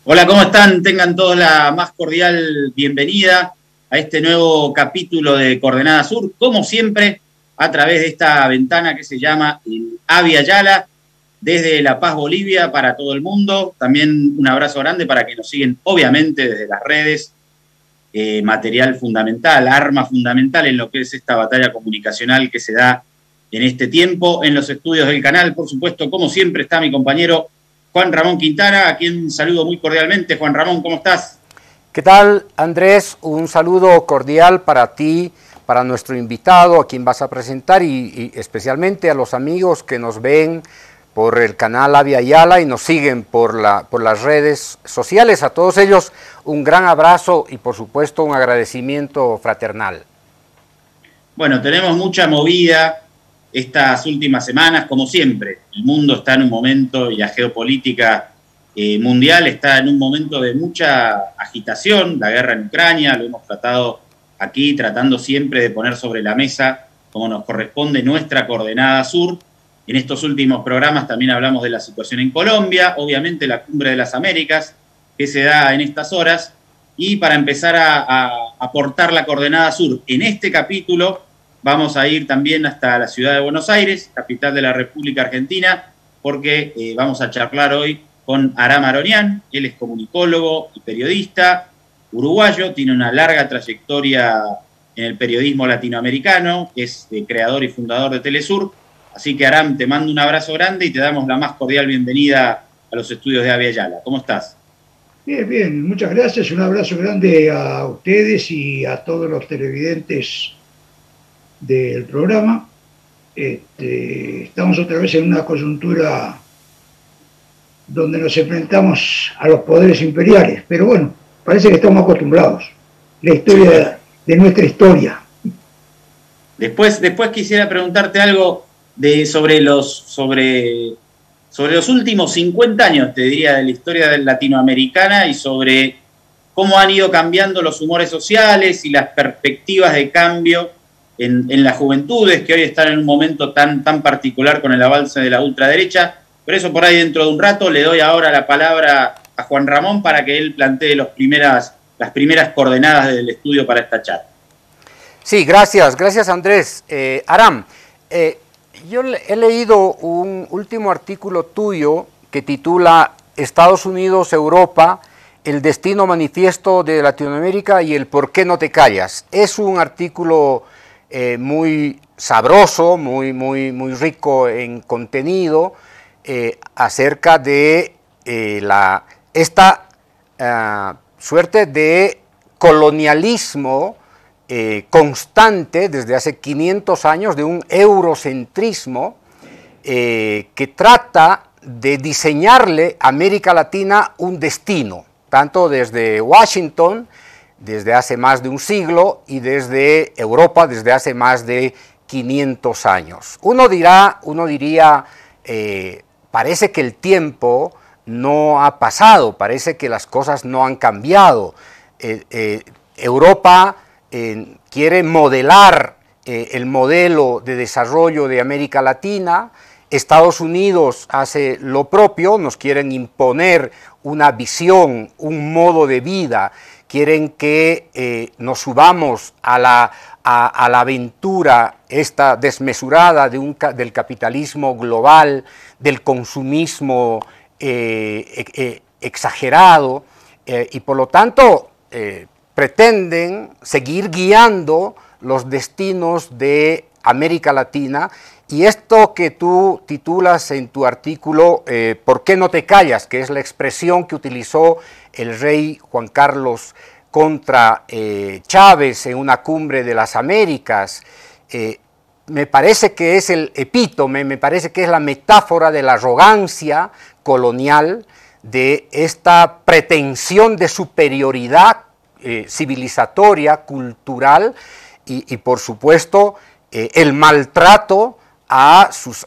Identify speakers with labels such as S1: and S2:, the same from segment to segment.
S1: Hola, ¿cómo están? Tengan todos la más cordial bienvenida a este nuevo capítulo de Coordenada Sur, como siempre, a través de esta ventana que se llama el Avia Yala, desde La Paz, Bolivia, para todo el mundo. También un abrazo grande para que nos siguen, obviamente, desde las redes, material fundamental, arma fundamental en lo que es esta batalla comunicacional que se da en este tiempo. En los estudios del canal, por supuesto, como siempre, está mi compañero Juan Ramón Quintana, a quien saludo muy cordialmente. Juan Ramón, ¿cómo estás?
S2: ¿Qué tal, Andrés? Un saludo cordial para ti, para nuestro invitado, a quien vas a presentar, y especialmente a los amigos que nos ven por el canal Avia Yala y nos siguen por las redes sociales. A todos ellos un gran abrazo y, por supuesto, un agradecimiento fraternal.
S1: Bueno, tenemos mucha movida estas últimas semanas, como siempre. El mundo está en un momento, y la geopolítica mundial está en un momento de mucha agitación. La guerra en Ucrania, lo hemos tratado aquí, tratando siempre de poner sobre la mesa, como nos corresponde, nuestra coordenada sur. En estos últimos programas también hablamos de la situación en Colombia, obviamente la Cumbre de las Américas, que se da en estas horas. Y para empezar a aportar la coordenada sur en este capítulo, vamos a ir también hasta la ciudad de Buenos Aires, capital de la República Argentina, porque vamos a charlar hoy con Aram Aronian. Él es comunicólogo y periodista uruguayo, tiene una larga trayectoria en el periodismo latinoamericano, es creador y fundador de Telesur. Así que, Aram, te mando un abrazo grande y te damos la más cordial bienvenida a los estudios de Avia Yala. ¿Cómo estás?
S3: Bien, bien, muchas gracias. Un abrazo grande a ustedes y a todos los televidentes del programa. Estamos otra vez en una coyuntura donde nos enfrentamos a los poderes imperiales, pero bueno, parece que estamos acostumbrados. La historia de nuestra historia.
S1: Después quisiera preguntarte algo sobre los últimos 50 años, te diría, de la historia latinoamericana y sobre cómo han ido cambiando los humores sociales y las perspectivas de cambio en las juventudes, que hoy están en un momento tan particular con el avance de la ultraderecha. Por eso, por ahí dentro de un rato, le doy ahora la palabra a Juan Ramón para que él plantee las primeras coordenadas del estudio para esta charla.
S2: Sí, gracias Andrés. Aram, yo he leído un último artículo tuyo que titula Estados Unidos, Europa, el destino manifiesto de Latinoamérica y el por qué no te callas. Es un artículo muy sabroso, muy rico en contenido acerca de esta suerte de colonialismo constante desde hace 500 años, de un eurocentrismo que trata de diseñarle a América Latina un destino, tanto desde Washington, desde hace más de un siglo, y desde Europa, desde hace más de 500 años. Uno diría, parece que el tiempo no ha pasado, parece que las cosas no han cambiado. Europa quiere modelar el modelo de desarrollo de América Latina. Estados Unidos hace lo propio, nos quieren imponer una visión, un modo de vida, quieren que nos subamos a la aventura esta desmesurada del capitalismo global, del consumismo exagerado, y por lo tanto pretenden seguir guiando los destinos de América Latina. Y esto que tú titulas en tu artículo, ¿por qué no te callas?, que es la expresión que utilizó el rey Juan Carlos contra Chávez en una cumbre de las Américas, me parece que es el epítome, me parece que es la metáfora de la arrogancia colonial, de esta pretensión de superioridad civilizatoria, cultural, y por supuesto el maltrato a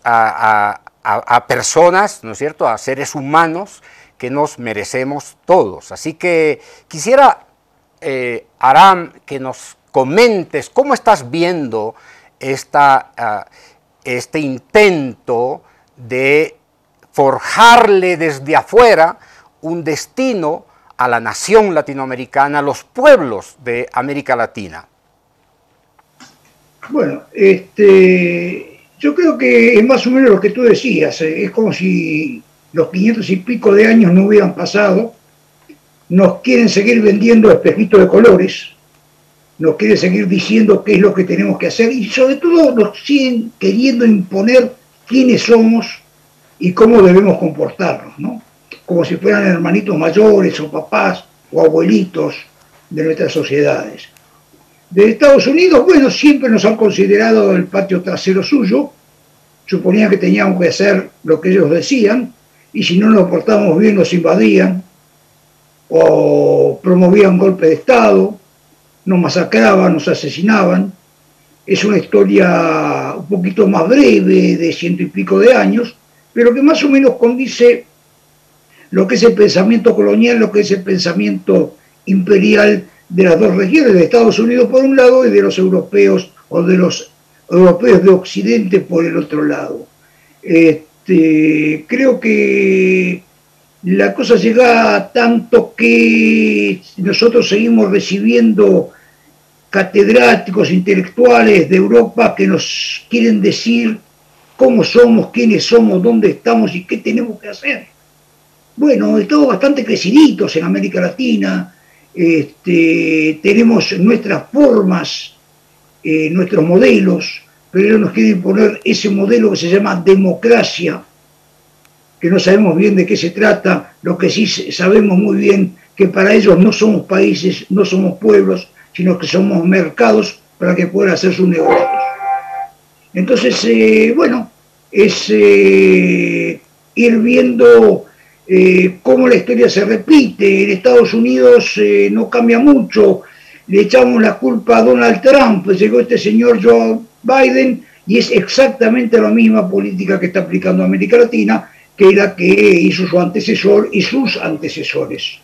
S2: personas, ¿no es cierto?, a seres humanos que nos merecemos todos. Así que quisiera, Aram, que nos comentes cómo estás viendo este intento de forjarle desde afuera un destino a la nación latinoamericana, a los pueblos de América Latina?
S3: Bueno, yo creo que es más o menos lo que tú decías, es como si los 500 y pico de años no hubieran pasado, nos quieren seguir vendiendo espejitos de colores, nos quieren seguir diciendo qué es lo que tenemos que hacer y sobre todo nos siguen queriendo imponer quiénes somos y cómo debemos comportarnos, ¿no? Como si fueran hermanitos mayores o papás o abuelitos de nuestras sociedades. De Estados Unidos, bueno, siempre nos han considerado el patio trasero suyo, suponían que teníamos que hacer lo que ellos decían, y si no nos portábamos bien nos invadían, o promovían golpe de Estado, nos masacraban, nos asesinaban. Es una historia un poquito más breve, de 100 y pico de años, pero que más o menos condice lo que es el pensamiento colonial, lo que es el pensamiento imperial de las dos regiones, de Estados Unidos por un lado y de los europeos o de los europeos de Occidente por el otro lado. Creo que la cosa llega a tanto que nosotros seguimos recibiendo catedráticos intelectuales de Europa que nos quieren decir cómo somos, quiénes somos, dónde estamos y qué tenemos que hacer. Bueno, estamos bastante creciditos en América Latina, tenemos nuestras formas, nuestros modelos, pero ellos nos quieren imponer ese modelo que se llama democracia, que no sabemos bien de qué se trata, lo que sí sabemos muy bien que para ellos no somos países, no somos pueblos, sino que somos mercados para que puedan hacer sus negocios. Entonces, bueno, es ir viendo cómo la historia se repite. En Estados Unidos no cambia mucho, le echamos la culpa a Donald Trump, pues llegó este señor Joe Biden y es exactamente la misma política que está aplicando América Latina, que la que hizo su antecesor y sus antecesores.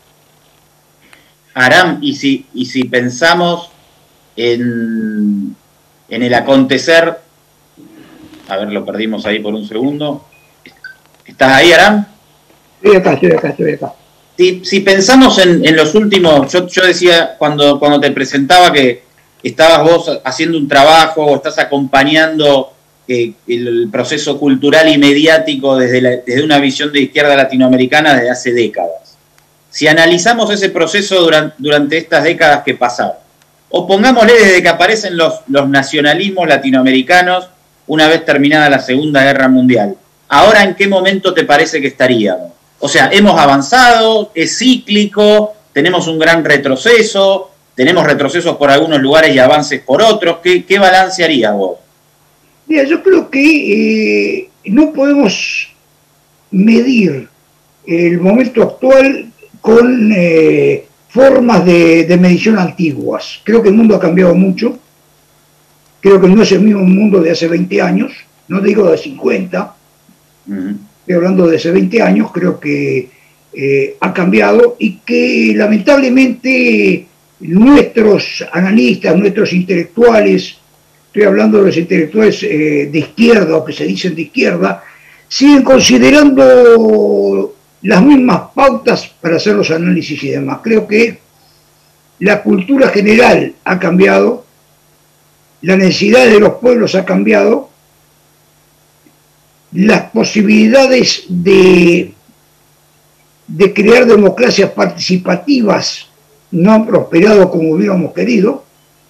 S1: Aram, y si pensamos en el acontecer, a ver, lo perdimos ahí por un segundo. ¿Estás ahí, Aram?
S3: Estoy acá.
S1: Si pensamos en los últimos, yo decía cuando te presentaba que estabas vos haciendo un trabajo o estás acompañando el proceso cultural y mediático desde una visión de izquierda latinoamericana desde hace décadas. Si analizamos ese proceso durante estas décadas que pasaron, o pongámosle desde que aparecen los nacionalismos latinoamericanos una vez terminada la Segunda Guerra Mundial, ¿ahora en qué momento te parece que estaríamos? O sea, hemos avanzado, es cíclico, tenemos un gran retroceso, tenemos retrocesos por algunos lugares y avances por otros. ¿Qué balance harías vos?
S3: Mira, yo creo que no podemos medir el momento actual con formas de medición antiguas. Creo que el mundo ha cambiado mucho. Creo que no es el mismo mundo de hace 20 años, no digo de 50. Estoy hablando de hace 20 años, creo que ha cambiado y que lamentablemente nuestros analistas, nuestros intelectuales, estoy hablando de los intelectuales de izquierda o que se dicen de izquierda, siguen considerando las mismas pautas para hacer los análisis y demás. Creo que la cultura general ha cambiado, la necesidad de los pueblos ha cambiado, las posibilidades de crear democracias participativas no han prosperado como hubiéramos querido.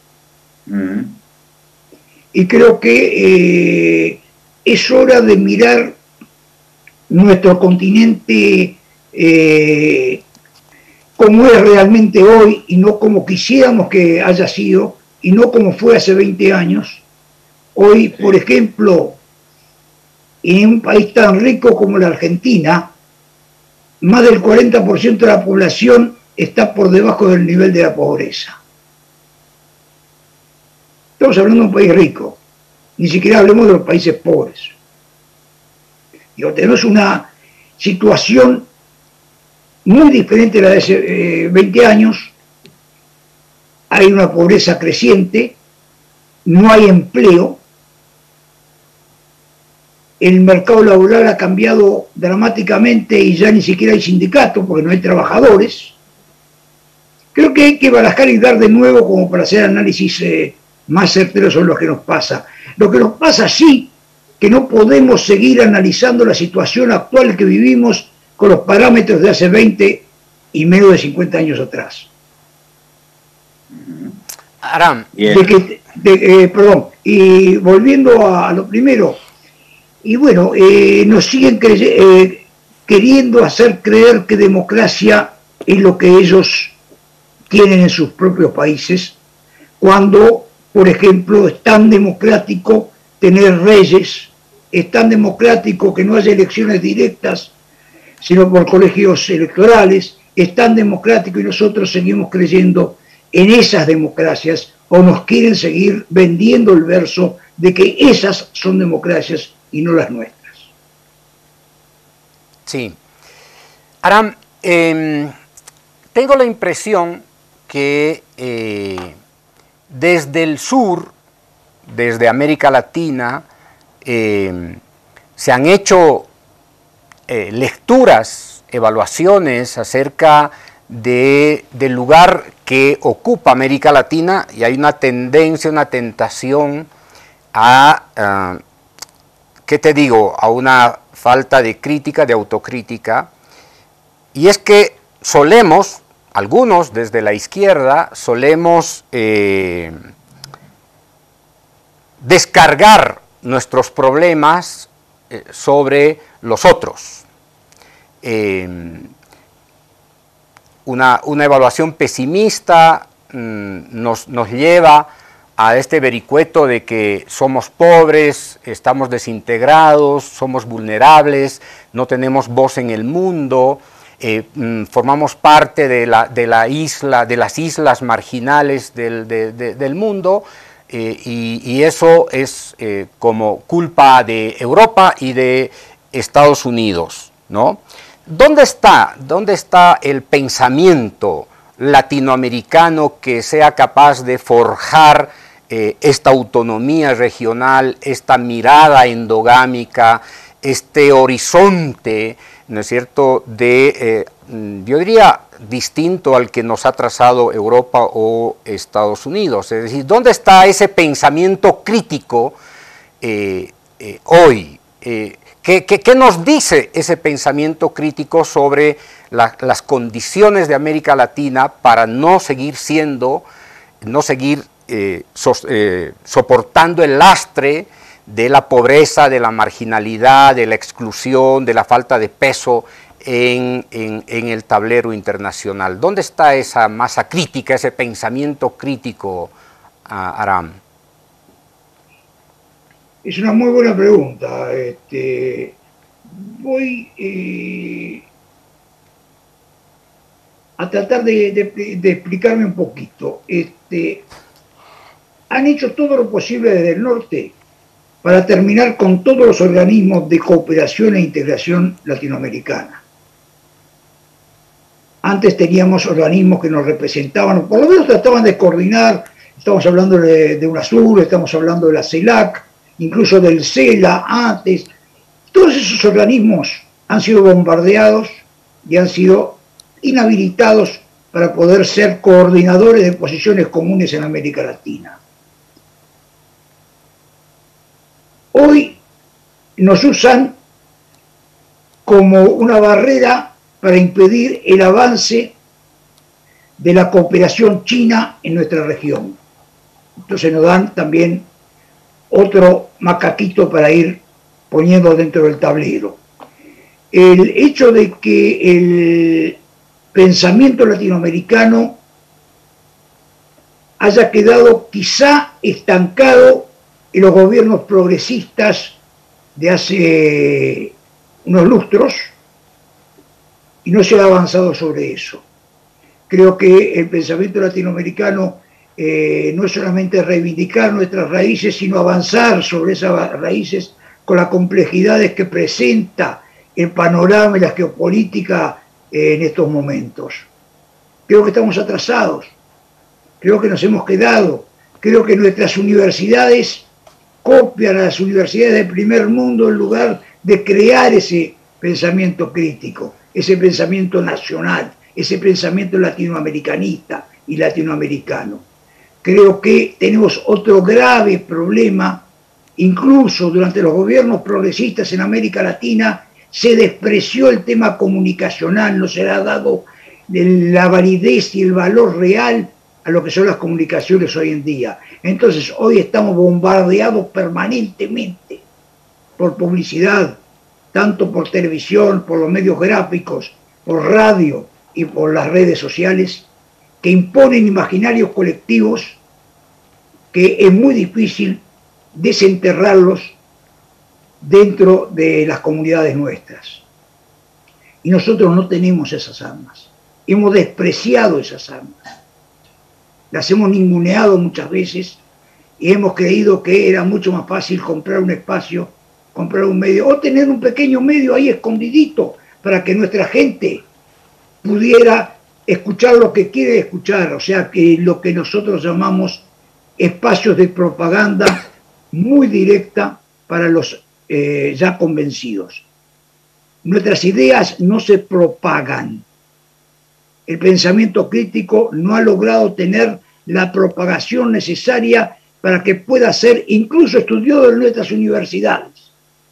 S3: Y creo que es hora de mirar nuestro continente como es realmente hoy y no como quisiéramos que haya sido y no como fue hace 20 años. Hoy, por ejemplo, en un país tan rico como la Argentina, más del 40% de la población está por debajo del nivel de la pobreza. Estamos hablando de un país rico, ni siquiera hablemos de los países pobres. Digo, tenemos una situación muy diferente a la de hace 20 años, hay una pobreza creciente, no hay empleo, el mercado laboral ha cambiado dramáticamente y ya ni siquiera hay sindicatos porque no hay trabajadores. Creo que hay que barajar y dar de nuevo como para hacer análisis más certeros sobre lo que nos pasa. Lo que nos pasa sí, que no podemos seguir analizando la situación actual que vivimos con los parámetros de hace 20 y menos de 50 años atrás.
S2: Aram.
S3: Perdón, y volviendo a lo primero, y bueno, nos siguen queriendo hacer creer que democracia es lo que ellos tienen en sus propios países, cuando, por ejemplo, es tan democrático tener reyes, es tan democrático que no haya elecciones directas, sino por colegios electorales, es tan democrático y nosotros seguimos creyendo en esas democracias o nos quieren seguir vendiendo el verso de que esas son democracias y no las nuestras.
S2: Sí. Aram, tengo la impresión que desde el sur, desde América Latina, se han hecho lecturas, evaluaciones acerca del lugar que ocupa América Latina, y hay una tendencia, una tentación a, ¿qué te digo?, a una falta de crítica, de autocrítica, y es que solemos, algunos desde la izquierda, solemos descargar nuestros problemas sobre los otros. Una evaluación pesimista nos lleva a este vericueto de que somos pobres, estamos desintegrados, somos vulnerables, no tenemos voz en el mundo, formamos parte de las islas marginales del mundo, y eso es como culpa de Europa y de Estados Unidos, ¿no? ¿Dónde está el pensamiento latinoamericano que sea capaz de forjar esta autonomía regional, esta mirada endogámica, este horizonte, ¿no es cierto?, yo diría, distinto al que nos ha trazado Europa o Estados Unidos? Es decir, ¿dónde está ese pensamiento crítico hoy? ¿Qué nos dice ese pensamiento crítico sobre las condiciones de América Latina para no seguir soportando el lastre de la pobreza, de la marginalidad, de la exclusión, de la falta de peso en el tablero internacional? ¿Dónde está esa masa crítica, ese pensamiento crítico, Aram?
S3: Es una muy buena pregunta. Voy a tratar de explicarme un poquito. Han hecho todo lo posible desde el norte para terminar con todos los organismos de cooperación e integración latinoamericana. Antes teníamos organismos que nos representaban, o por lo menos trataban de coordinar. Estamos hablando de UNASUR, estamos hablando de la CELAC, incluso del CELA antes. Todos esos organismos han sido bombardeados y han sido inhabilitados para poder ser coordinadores de posiciones comunes en América Latina. Hoy nos usan como una barrera para impedir el avance de la cooperación china en nuestra región. Entonces nos dan también otro macaquito para ir poniendo dentro del tablero. El hecho de que el pensamiento latinoamericano haya quedado quizá estancado en los gobiernos progresistas de hace unos lustros y no se ha avanzado sobre eso. Creo que el pensamiento latinoamericano no es solamente reivindicar nuestras raíces, sino avanzar sobre esas raíces con las complejidades que presenta el panorama y la geopolítica en estos momentos. Creo que estamos atrasados, creo que nos hemos quedado, creo que nuestras universidades copian a las universidades del primer mundo en lugar de crear ese pensamiento crítico, ese pensamiento nacional, ese pensamiento latinoamericanista y latinoamericano. Creo que tenemos otro grave problema, incluso durante los gobiernos progresistas en América Latina se despreció el tema comunicacional, no se le ha dado la validez y el valor real a lo que son las comunicaciones hoy en día. Entonces hoy estamos bombardeados permanentemente por publicidad, tanto por televisión, por los medios gráficos, por radio y por las redes sociales, que imponen imaginarios colectivos que es muy difícil desenterrarlos dentro de las comunidades nuestras. Y nosotros no tenemos esas armas. Hemos despreciado esas armas. Las hemos ninguneado muchas veces y hemos creído que era mucho más fácil comprar un espacio, comprar un medio o tener un pequeño medio ahí escondidito para que nuestra gente pudiera escuchar lo que quiere escuchar, o sea, que lo que nosotros llamamos espacios de propaganda muy directa para los ya convencidos. Nuestras ideas no se propagan. El pensamiento crítico no ha logrado tener la propagación necesaria para que pueda ser incluso estudiado en nuestras universidades.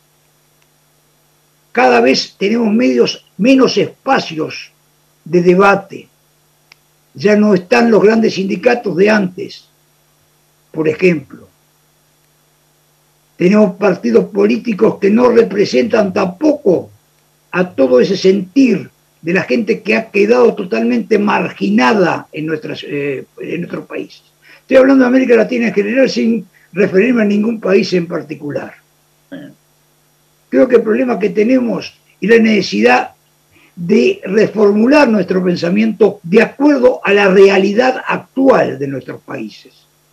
S3: Cada vez tenemos menos espacios de debate. Ya no están los grandes sindicatos de antes, por ejemplo. Tenemos partidos políticos que no representan tampoco a todo ese sentir de la gente que ha quedado totalmente marginada en nuestros países. Estoy hablando de América Latina en general sin referirme a ningún país en particular. Creo que el problema que tenemos es la necesidad de reformular nuestro pensamiento de acuerdo a la realidad actual de nuestros países.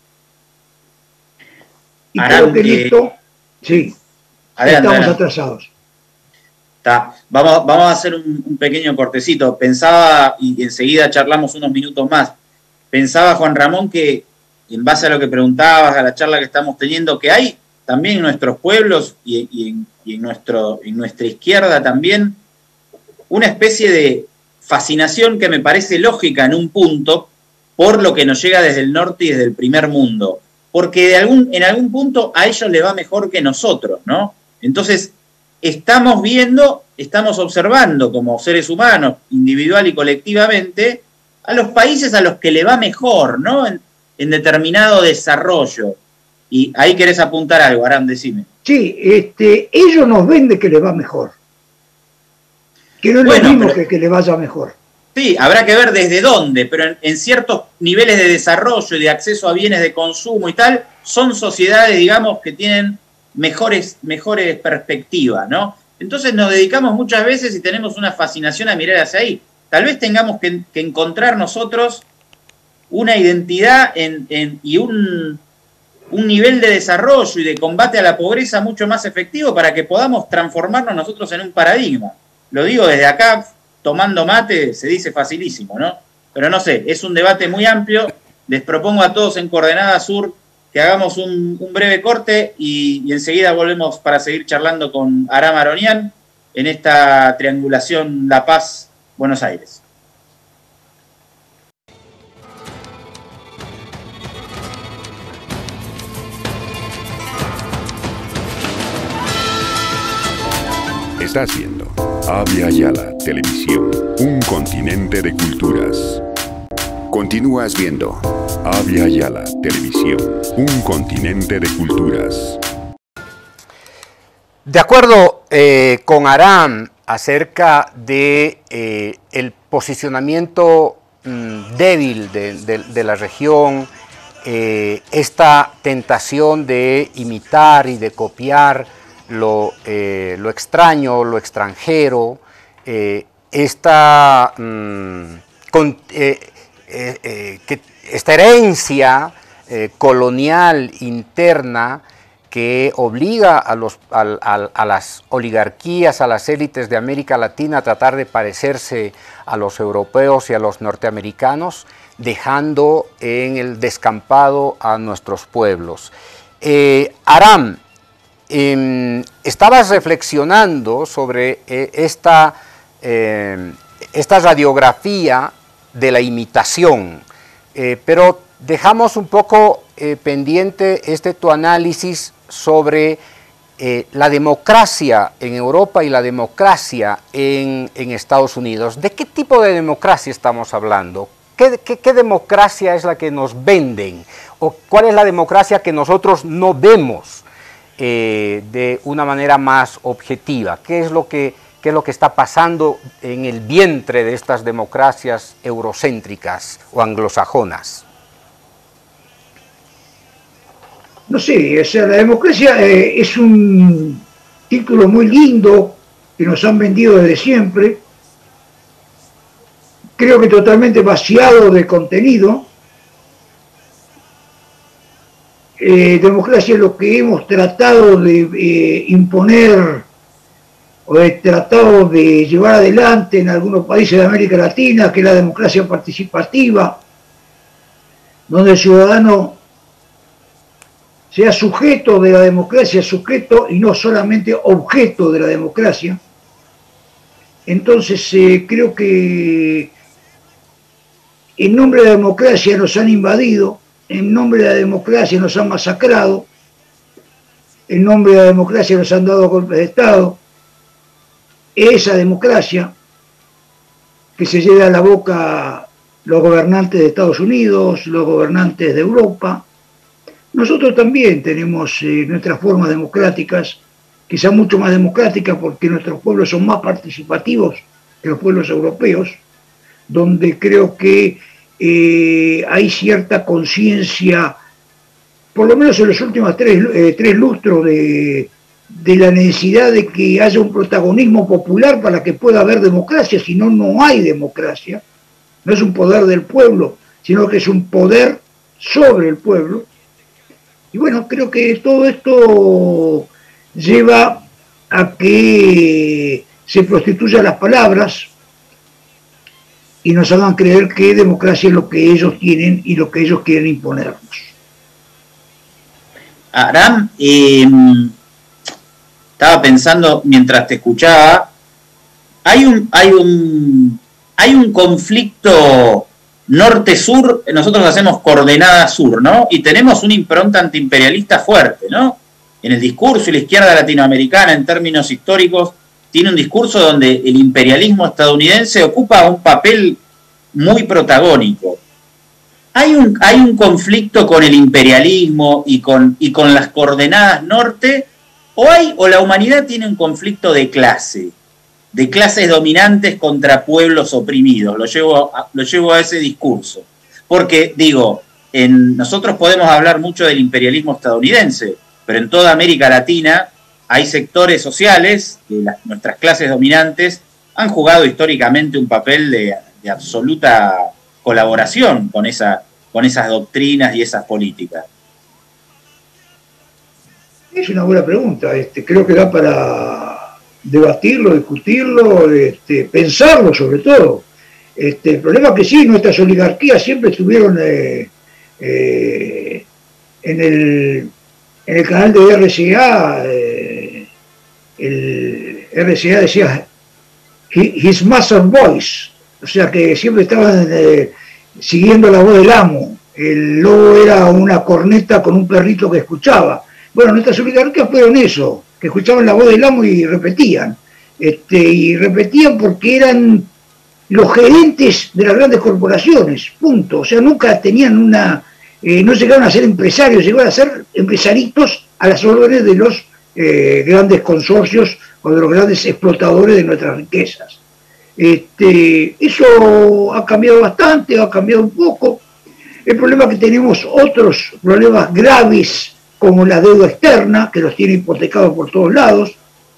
S3: Y creo que en esto, sí, estamos atrasados.
S1: Vamos a hacer un pequeño cortecito. Pensaba, y enseguida charlamos unos minutos más, pensaba, Juan Ramón, que en base a lo que preguntabas, a la charla que estamos teniendo, que hay también en nuestros pueblos y en nuestra izquierda también una especie de fascinación que me parece lógica en un punto por lo que nos llega desde el norte y desde el primer mundo. Porque en algún punto a ellos les va mejor que nosotros, ¿no? Entonces, estamos observando como seres humanos, individual y colectivamente, a los países a los que le va mejor, ¿no? En determinado desarrollo. Y ahí querés apuntar algo, Aram, decime.
S3: Sí, ellos nos venden que les va mejor. Que no es lo mismo que le vaya mejor.
S1: Sí, habrá que ver desde dónde, pero en ciertos niveles de desarrollo y de acceso a bienes de consumo y tal, son sociedades, digamos, que tienen mejores perspectivas, ¿no? Entonces nos dedicamos muchas veces y tenemos una fascinación a mirar hacia ahí. Tal vez tengamos que encontrar nosotros una identidad y un nivel de desarrollo y de combate a la pobreza mucho más efectivo para que podamos transformarnos nosotros en un paradigma. Lo digo desde acá, tomando mate, se dice facilísimo, ¿no? Pero no sé, es un debate muy amplio. Les propongo a todos en Coordenada Sur que hagamos un breve corte y enseguida volvemos para seguir charlando con Aram Aronian en esta triangulación La Paz-Buenos Aires.
S4: Estás viendo Avia Yala Televisión, un continente de culturas. Continúas viendo Avia Yala Televisión, un continente de culturas.
S2: De acuerdo con Aram acerca de el posicionamiento débil de la región, esta tentación de imitar y de copiar lo extraño, lo extranjero, esta herencia colonial interna que obliga a las oligarquías, a las élites de América Latina a tratar de parecerse a los europeos y a los norteamericanos, dejando en el descampado a nuestros pueblos. Aram, estabas reflexionando sobre esta radiografía de la imitación, pero dejamos un poco pendiente tu análisis sobre la democracia en Europa y la democracia en Estados Unidos. ¿De qué tipo de democracia estamos hablando? ¿Qué democracia es la que nos venden? ¿O cuál es la democracia que nosotros no vemos de una manera más objetiva? ¿Qué es lo que está pasando en el vientre de estas democracias eurocéntricas o anglosajonas?
S3: No sé, o sea, la democracia es un título muy lindo que nos han vendido desde siempre. Creo que totalmente vaciado de contenido. Democracia es lo que hemos tratado de imponer o he tratado de llevar adelante en algunos países de América Latina, que es la democracia participativa, donde el ciudadano sea sujeto de la democracia, sujeto y no solamente objeto de la democracia. Entonces creo que en nombre de la democracia nos han invadido, en nombre de la democracia nos han masacrado, en nombre de la democracia nos han dado golpes de Estado. Esa democracia que se lleva a la boca los gobernantes de Estados Unidos, los gobernantes de Europa. Nosotros también tenemos nuestras formas democráticas, quizá mucho más democráticas porque nuestros pueblos son más participativos que los pueblos europeos, donde creo que hay cierta conciencia, por lo menos en los últimos tres lustros, de la necesidad de que haya un protagonismo popular para que pueda haber democracia, si no, no hay democracia. No es un poder del pueblo, sino que es un poder sobre el pueblo. Y bueno, creo que todo esto lleva a que se prostituyan las palabras y nos hagan creer que democracia es lo que ellos tienen y lo que ellos quieren imponernos.
S1: Aram, estaba pensando mientras te escuchaba, hay un conflicto norte-sur, nosotros hacemos coordenada sur, ¿no? Y tenemos una impronta antiimperialista fuerte, ¿no? En el discurso, y la izquierda latinoamericana, en términos históricos, tiene un discurso donde el imperialismo estadounidense ocupa un papel muy protagónico. ¿Hay un conflicto con el imperialismo y con las coordenadas norte? ¿O la humanidad tiene un conflicto de clases dominantes contra pueblos oprimidos? Lo llevo a ese discurso. Porque, digo, nosotros podemos hablar mucho del imperialismo estadounidense, pero en toda América Latina hay sectores sociales que nuestras clases dominantes han jugado históricamente un papel de absoluta colaboración con esas doctrinas y esas políticas.
S3: Es una buena pregunta. Creo que da para debatirlo, discutirlo, pensarlo sobre todo. El problema es que sí, nuestras oligarquías siempre estuvieron en el canal de RCA. El RCA decía His Master's Voice, o sea que siempre estaban siguiendo la voz del amo. El lobo era una corneta con un perrito que escuchaba. Bueno, nuestras oligarquías fueron eso, que escuchaban la voz del amo y repetían. Y repetían porque eran los gerentes de las grandes corporaciones, punto. O sea, nunca tenían no llegaron a ser empresarios, llegaron a ser empresaritos a las órdenes de los grandes consorcios o de los grandes explotadores de nuestras riquezas. Eso ha cambiado bastante, ha cambiado un poco. El problema es que tenemos otros problemas graves, como la deuda externa, que los tiene hipotecados por todos lados.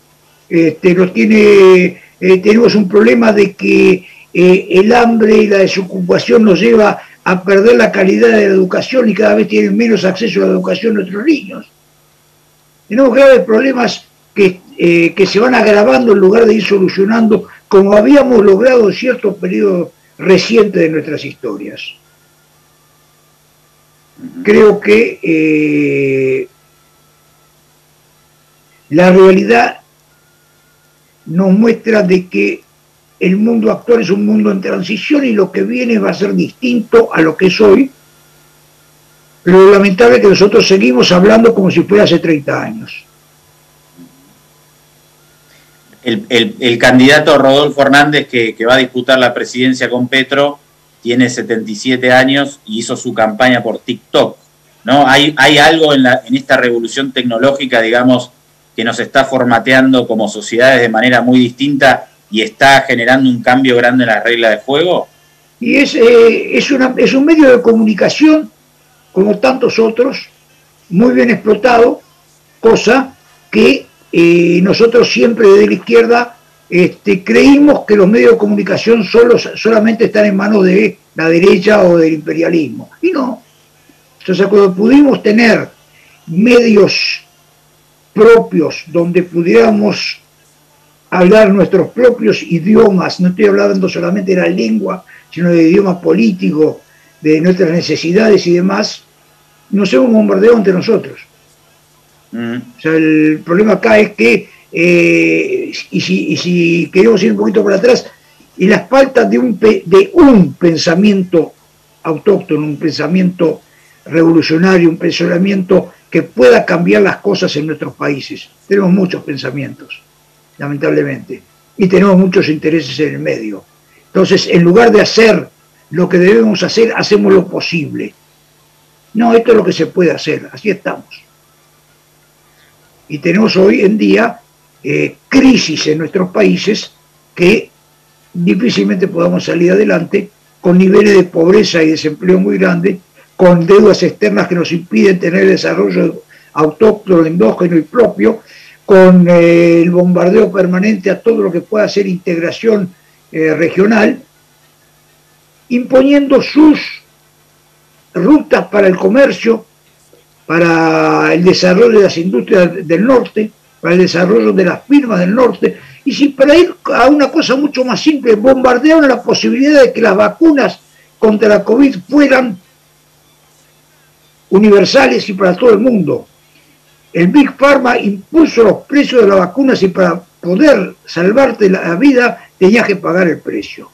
S3: Tenemos un problema de que el hambre y la desocupación nos lleva a perder la calidad de la educación y cada vez tienen menos acceso a la educación nuestros niños. Tenemos graves problemas que se van agravando en lugar de ir solucionando, como habíamos logrado en ciertos periodos recientes de nuestras historias. Creo que La realidad nos muestra de que el mundo actual es un mundo en transición y lo que viene va a ser distinto a lo que es hoy. Lo lamentable es que nosotros seguimos hablando como si fuera hace 30 años.
S1: El candidato Rodolfo Hernández, que va a disputar la presidencia con Petro, tiene 77 años y hizo su campaña por TikTok, ¿no? Hay algo en esta revolución tecnológica, digamos, que nos está formateando como sociedades de manera muy distinta y está generando un cambio grande en las reglas de juego.
S3: Y es un medio de comunicación, como tantos otros, muy bien explotado, cosa que nosotros siempre desde la izquierda creímos que los medios de comunicación solamente están en manos de la derecha o del imperialismo. Y no. Entonces, cuando pudimos tener medios propios donde pudiéramos hablar nuestros propios idiomas, no estoy hablando solamente de la lengua, sino de idioma político, de nuestras necesidades y demás, no sea un bombardeo entre nosotros. O sea, el problema acá es que, y si queremos ir un poquito para atrás, y la falta de un pensamiento autóctono, un pensamiento revolucionario, un pensamiento que pueda cambiar las cosas en nuestros países. Tenemos muchos pensamientos, lamentablemente, y tenemos muchos intereses en el medio. Entonces, en lugar de hacer lo que debemos hacer, hacemos lo posible. No, esto es lo que se puede hacer, así estamos. Y tenemos hoy en día crisis en nuestros países que difícilmente podamos salir adelante, con niveles de pobreza y desempleo muy grandes, con deudas externas que nos impiden tener el desarrollo autóctono, endógeno y propio, con el bombardeo permanente a todo lo que pueda ser integración regional, imponiendo sus rutas para el comercio, para el desarrollo de las industrias del norte, para el desarrollo de las firmas del norte, y si para ir a una cosa mucho más simple, bombardearon la posibilidad de que las vacunas contra la COVID fueran universales y para todo el mundo. El Big Pharma impuso los precios de las vacunas y para poder salvarte la vida tenías que pagar el precio.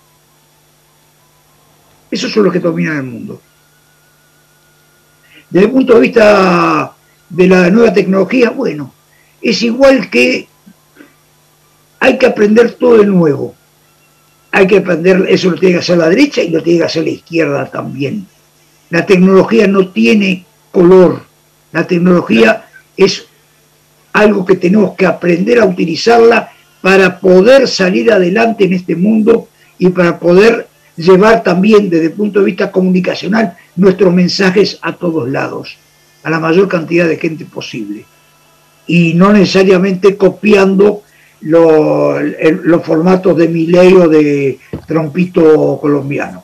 S3: Esos son los que dominan el mundo. Desde el punto de vista de la nueva tecnología, bueno, es igual que hay que aprender todo de nuevo. Hay que aprender, eso lo tiene que hacer la derecha y lo tiene que hacer la izquierda también. La tecnología no tiene color. La tecnología es algo que tenemos que aprender a utilizarla para poder salir adelante en este mundo y para poder llevar también desde el punto de vista comunicacional nuestros mensajes a todos lados, a la mayor cantidad de gente posible. Y no necesariamente copiando los formatos de Milei o de Trompito colombiano.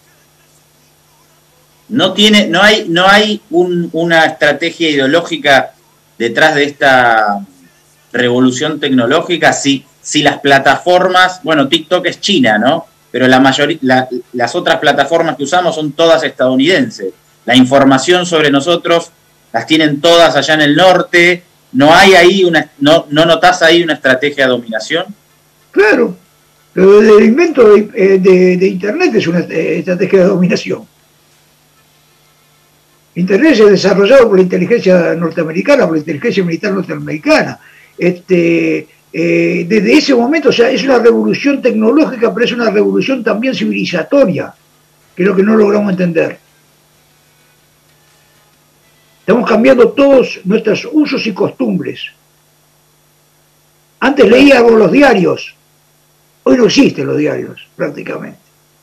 S1: No hay una estrategia ideológica detrás de esta revolución tecnológica. Si las plataformas, bueno, TikTok es China, ¿no? Pero las otras plataformas que usamos son todas estadounidenses. La información sobre nosotros las tienen todas allá en el norte. ¿No hay ahí no notás ahí una estrategia de dominación?
S3: Claro, pero el invento de Internet es una estrategia de dominación. Internet es desarrollado por la inteligencia norteamericana, por la inteligencia militar norteamericana. Desde ese momento, o sea, es una revolución tecnológica, pero es una revolución también civilizatoria, que es lo que no logramos entender. Estamos cambiando todos nuestros usos y costumbres. Antes leíamos los diarios, hoy no existen los diarios, prácticamente.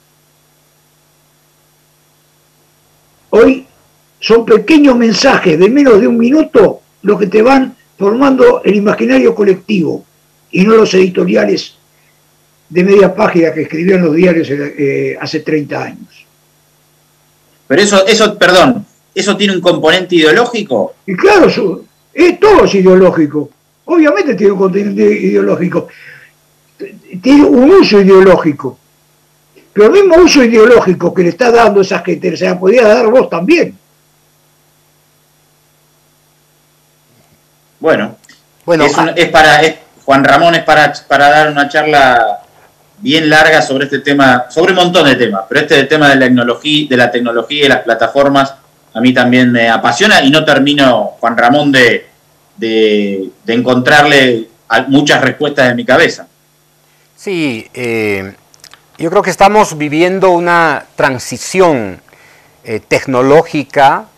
S3: Hoy son pequeños mensajes de menos de un minuto los que te van formando el imaginario colectivo y no los editoriales de media página que escribían los diarios hace 30 años.
S1: Pero perdón, ¿eso tiene un componente ideológico?
S3: Y claro, todo es ideológico. Obviamente tiene un componente ideológico. Tiene un uso ideológico. Pero el mismo uso ideológico que le está dando esa gente, se la podía dar vos también.
S1: Bueno,
S2: Bueno,
S1: Juan Ramón es para dar una charla bien larga sobre este tema, sobre un montón de temas, pero este tema de la tecnología y las plataformas a mí también me apasiona y no termino, Juan Ramón, de encontrarle muchas respuestas en mi cabeza.
S2: Sí, yo creo que estamos viviendo una transición tecnológica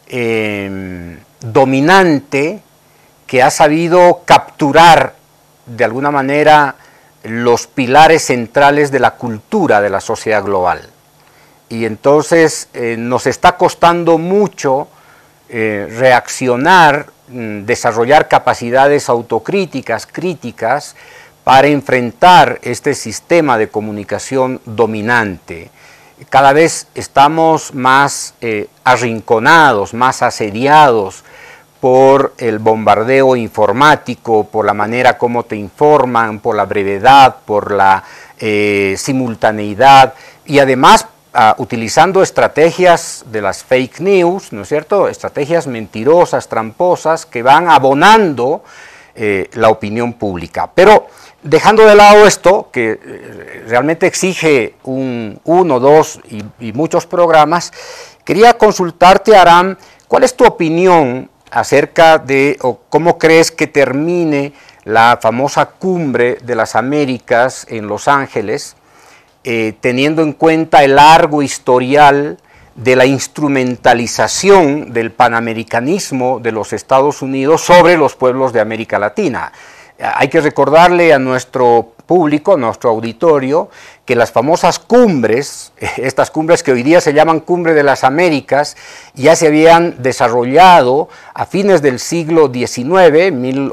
S2: dominante que ha sabido capturar de alguna manera los pilares centrales de la cultura de la sociedad global. Y entonces nos está costando mucho reaccionar, desarrollar capacidades autocríticas, críticas, para enfrentar este sistema de comunicación dominante. Cada vez estamos más arrinconados, más asediados por el bombardeo informático, por la manera como te informan, por la brevedad, por la simultaneidad y además utilizando estrategias de las fake news, ¿no es cierto? Estrategias mentirosas, tramposas, que van abonando la opinión pública. Pero dejando de lado esto, que realmente exige uno, dos y muchos programas, quería consultarte, Aram, ¿cuál es tu opinión acerca de, o cómo crees que termine la famosa Cumbre de las Américas en Los Ángeles, teniendo en cuenta el largo historial de la instrumentalización del panamericanismo de los Estados Unidos sobre los pueblos de América Latina? Hay que recordarle a nuestro público, a nuestro auditorio, que las famosas cumbres, estas cumbres que hoy día se llaman Cumbre de las Américas, ya se habían desarrollado a fines del siglo XIX,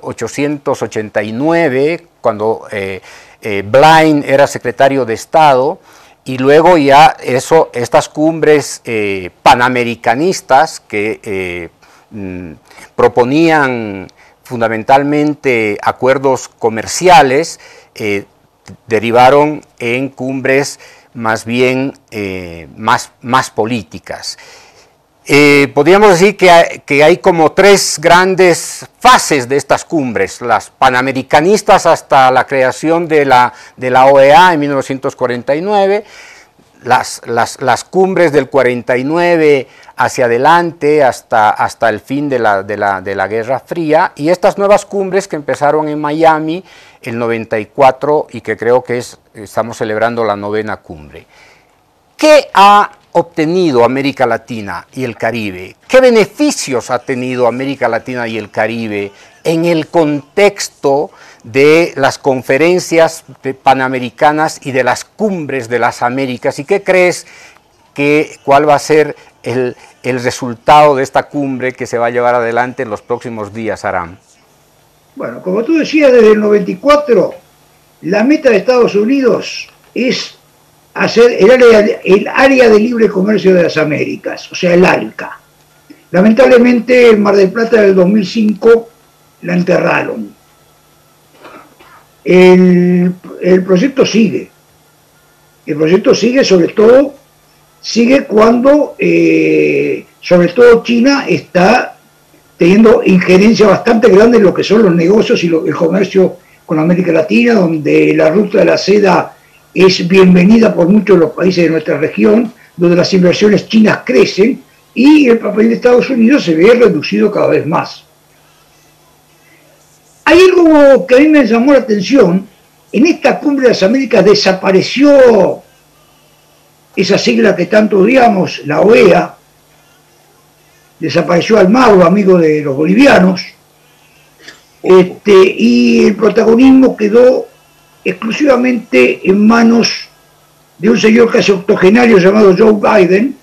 S2: 1889, cuando Blaine era secretario de Estado, y luego ya estas cumbres panamericanistas que proponían fundamentalmente acuerdos comerciales, derivaron en cumbres más bien más políticas. Podríamos decir que hay como tres grandes fases de estas cumbres: las panamericanistas hasta la creación de la OEA en 1949, las cumbres del 49 hacia adelante hasta el fin de la Guerra Fría, y estas nuevas cumbres que empezaron en Miami el 94 y que creo que estamos celebrando la 9ª cumbre. ¿Qué ha obtenido América Latina y el Caribe? ¿Qué beneficios ha tenido América Latina y el Caribe en el contexto de las conferencias panamericanas y de las cumbres de las Américas? ¿Y qué crees cuál va a ser el resultado de esta cumbre que se va a llevar adelante en los próximos días, Aram?
S3: Bueno, como tú decías, desde el 94, la meta de Estados Unidos es hacer el área de libre comercio de las Américas, o sea, el ALCA. Lamentablemente, en Mar del Plata del 2005 la enterraron. El proyecto sigue. El proyecto sigue, sobre todo cuando, sobre todo China está teniendo injerencia bastante grande en lo que son los negocios y el comercio con América Latina, donde la ruta de la seda es bienvenida por muchos de los países de nuestra región, donde las inversiones chinas crecen y el papel de Estados Unidos se ve reducido cada vez más. Hay algo que a mí me llamó la atención: en esta cumbre de las Américas desapareció esa sigla que tanto odiamos, la OEA, desapareció Almagro, amigo de los bolivianos, y el protagonismo quedó exclusivamente en manos de un señor casi octogenario llamado Joe Biden,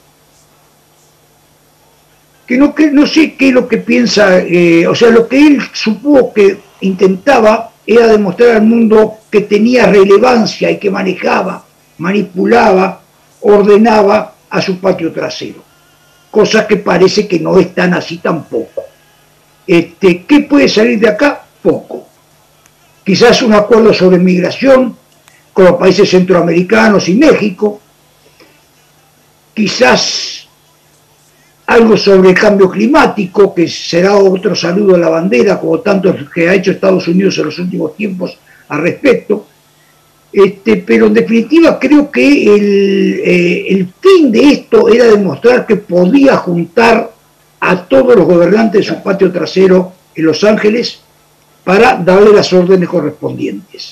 S3: que no sé qué es lo que piensa, o sea, lo que él supo que intentaba era demostrar al mundo que tenía relevancia y que manejaba, manipulaba, ordenaba a su patio trasero, cosa que parece que no es tan así tampoco. ¿Qué puede salir de acá? Poco. Quizás un acuerdo sobre migración con los países centroamericanos y México, quizás algo sobre el cambio climático, que será otro saludo a la bandera, como tanto que ha hecho Estados Unidos en los últimos tiempos al respecto. Pero en definitiva creo que el fin de esto era demostrar que podía juntar a todos los gobernantes de su patio trasero en Los Ángeles para darle las órdenes correspondientes.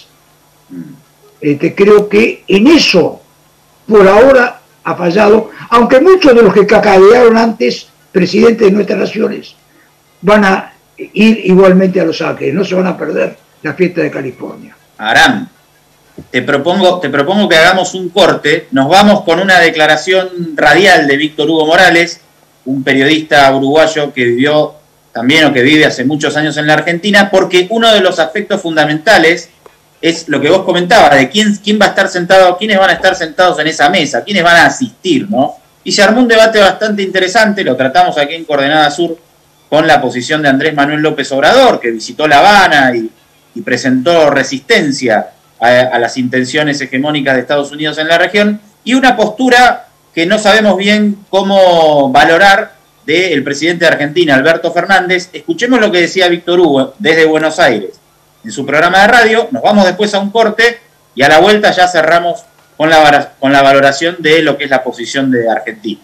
S3: Creo que en eso, por ahora, ha fallado, aunque muchos de los que cacarearon antes, presidentes de nuestras naciones, van a ir igualmente a Los Ángeles, no se van a perder la fiesta de California.
S1: Aram, te propongo que hagamos un corte, nos vamos con una declaración radial de Víctor Hugo Morales, un periodista uruguayo que vivió también o que vive hace muchos años en la Argentina, porque uno de los aspectos fundamentales es lo que vos comentabas, de quién va a estar sentado, quiénes van a estar sentados en esa mesa, quiénes van a asistir, ¿no? Y se armó un debate bastante interesante, lo tratamos aquí en Coordenada Sur, con la posición de Andrés Manuel López Obrador, que visitó La Habana y presentó resistencia a las intenciones hegemónicas de Estados Unidos en la región, y una postura que no sabemos bien cómo valorar del presidente de Argentina, Alberto Fernández. Escuchemos lo que decía Víctor Hugo desde Buenos Aires en su programa de radio, nos vamos después a un corte y a la vuelta ya cerramos con la valoración de lo que es la posición de Argentina.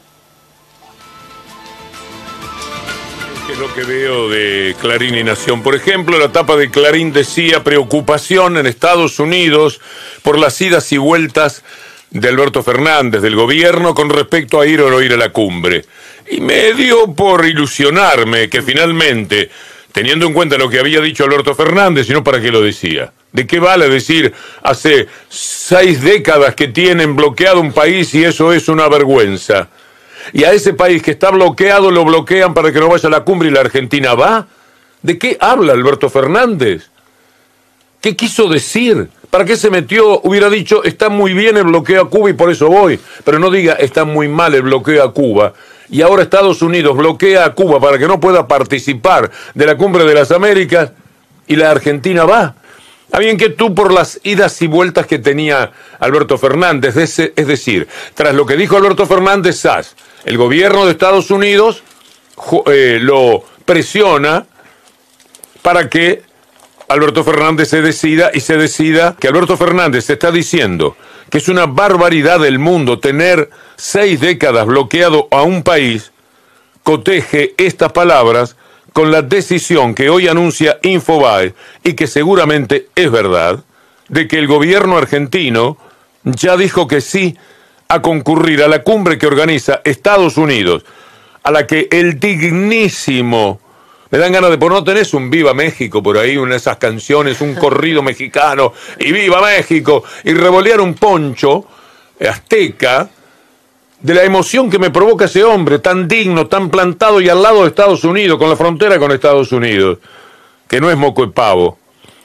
S5: Es lo que veo de Clarín y Nación. Por ejemplo, la tapa de Clarín decía: preocupación en Estados Unidos por las idas y vueltas de Alberto Fernández, del gobierno, con respecto a ir o no ir a la cumbre. Y me dio por ilusionarme que finalmente, teniendo en cuenta lo que había dicho Alberto Fernández, sino para qué lo decía. ¿De qué vale decir hace 6 décadas que tienen bloqueado un país y eso es una vergüenza? Y a ese país que está bloqueado lo bloquean para que no vaya a la cumbre y la Argentina va. ¿De qué habla Alberto Fernández? ¿Qué quiso decir? ¿Para qué se metió? Hubiera dicho: está muy bien el bloqueo a Cuba y por eso voy. Pero no diga: está muy mal el bloqueo a Cuba. Y ahora Estados Unidos bloquea a Cuba para que no pueda participar de la cumbre de las Américas y la Argentina va. Está bien que tú, por las idas y vueltas que tenía Alberto Fernández, es decir, tras lo que dijo Alberto Fernández, el gobierno de Estados Unidos lo presiona para que Alberto Fernández se decida que Alberto Fernández está diciendo que es una barbaridad del mundo tener 6 décadas bloqueado a un país, coteje estas palabras con la decisión que hoy anuncia Infobae, y que seguramente es verdad, de que el gobierno argentino ya dijo que sí a concurrir a la cumbre que organiza Estados Unidos, a la que el dignísimo... Me dan ganas de poner, ¿no tenés un Viva México por ahí, una de esas canciones, un corrido mexicano, y Viva México, y revolear un poncho azteca de la emoción que me provoca ese hombre tan digno, tan plantado y al lado de Estados Unidos, con la frontera con Estados Unidos, que no es moco de pavo?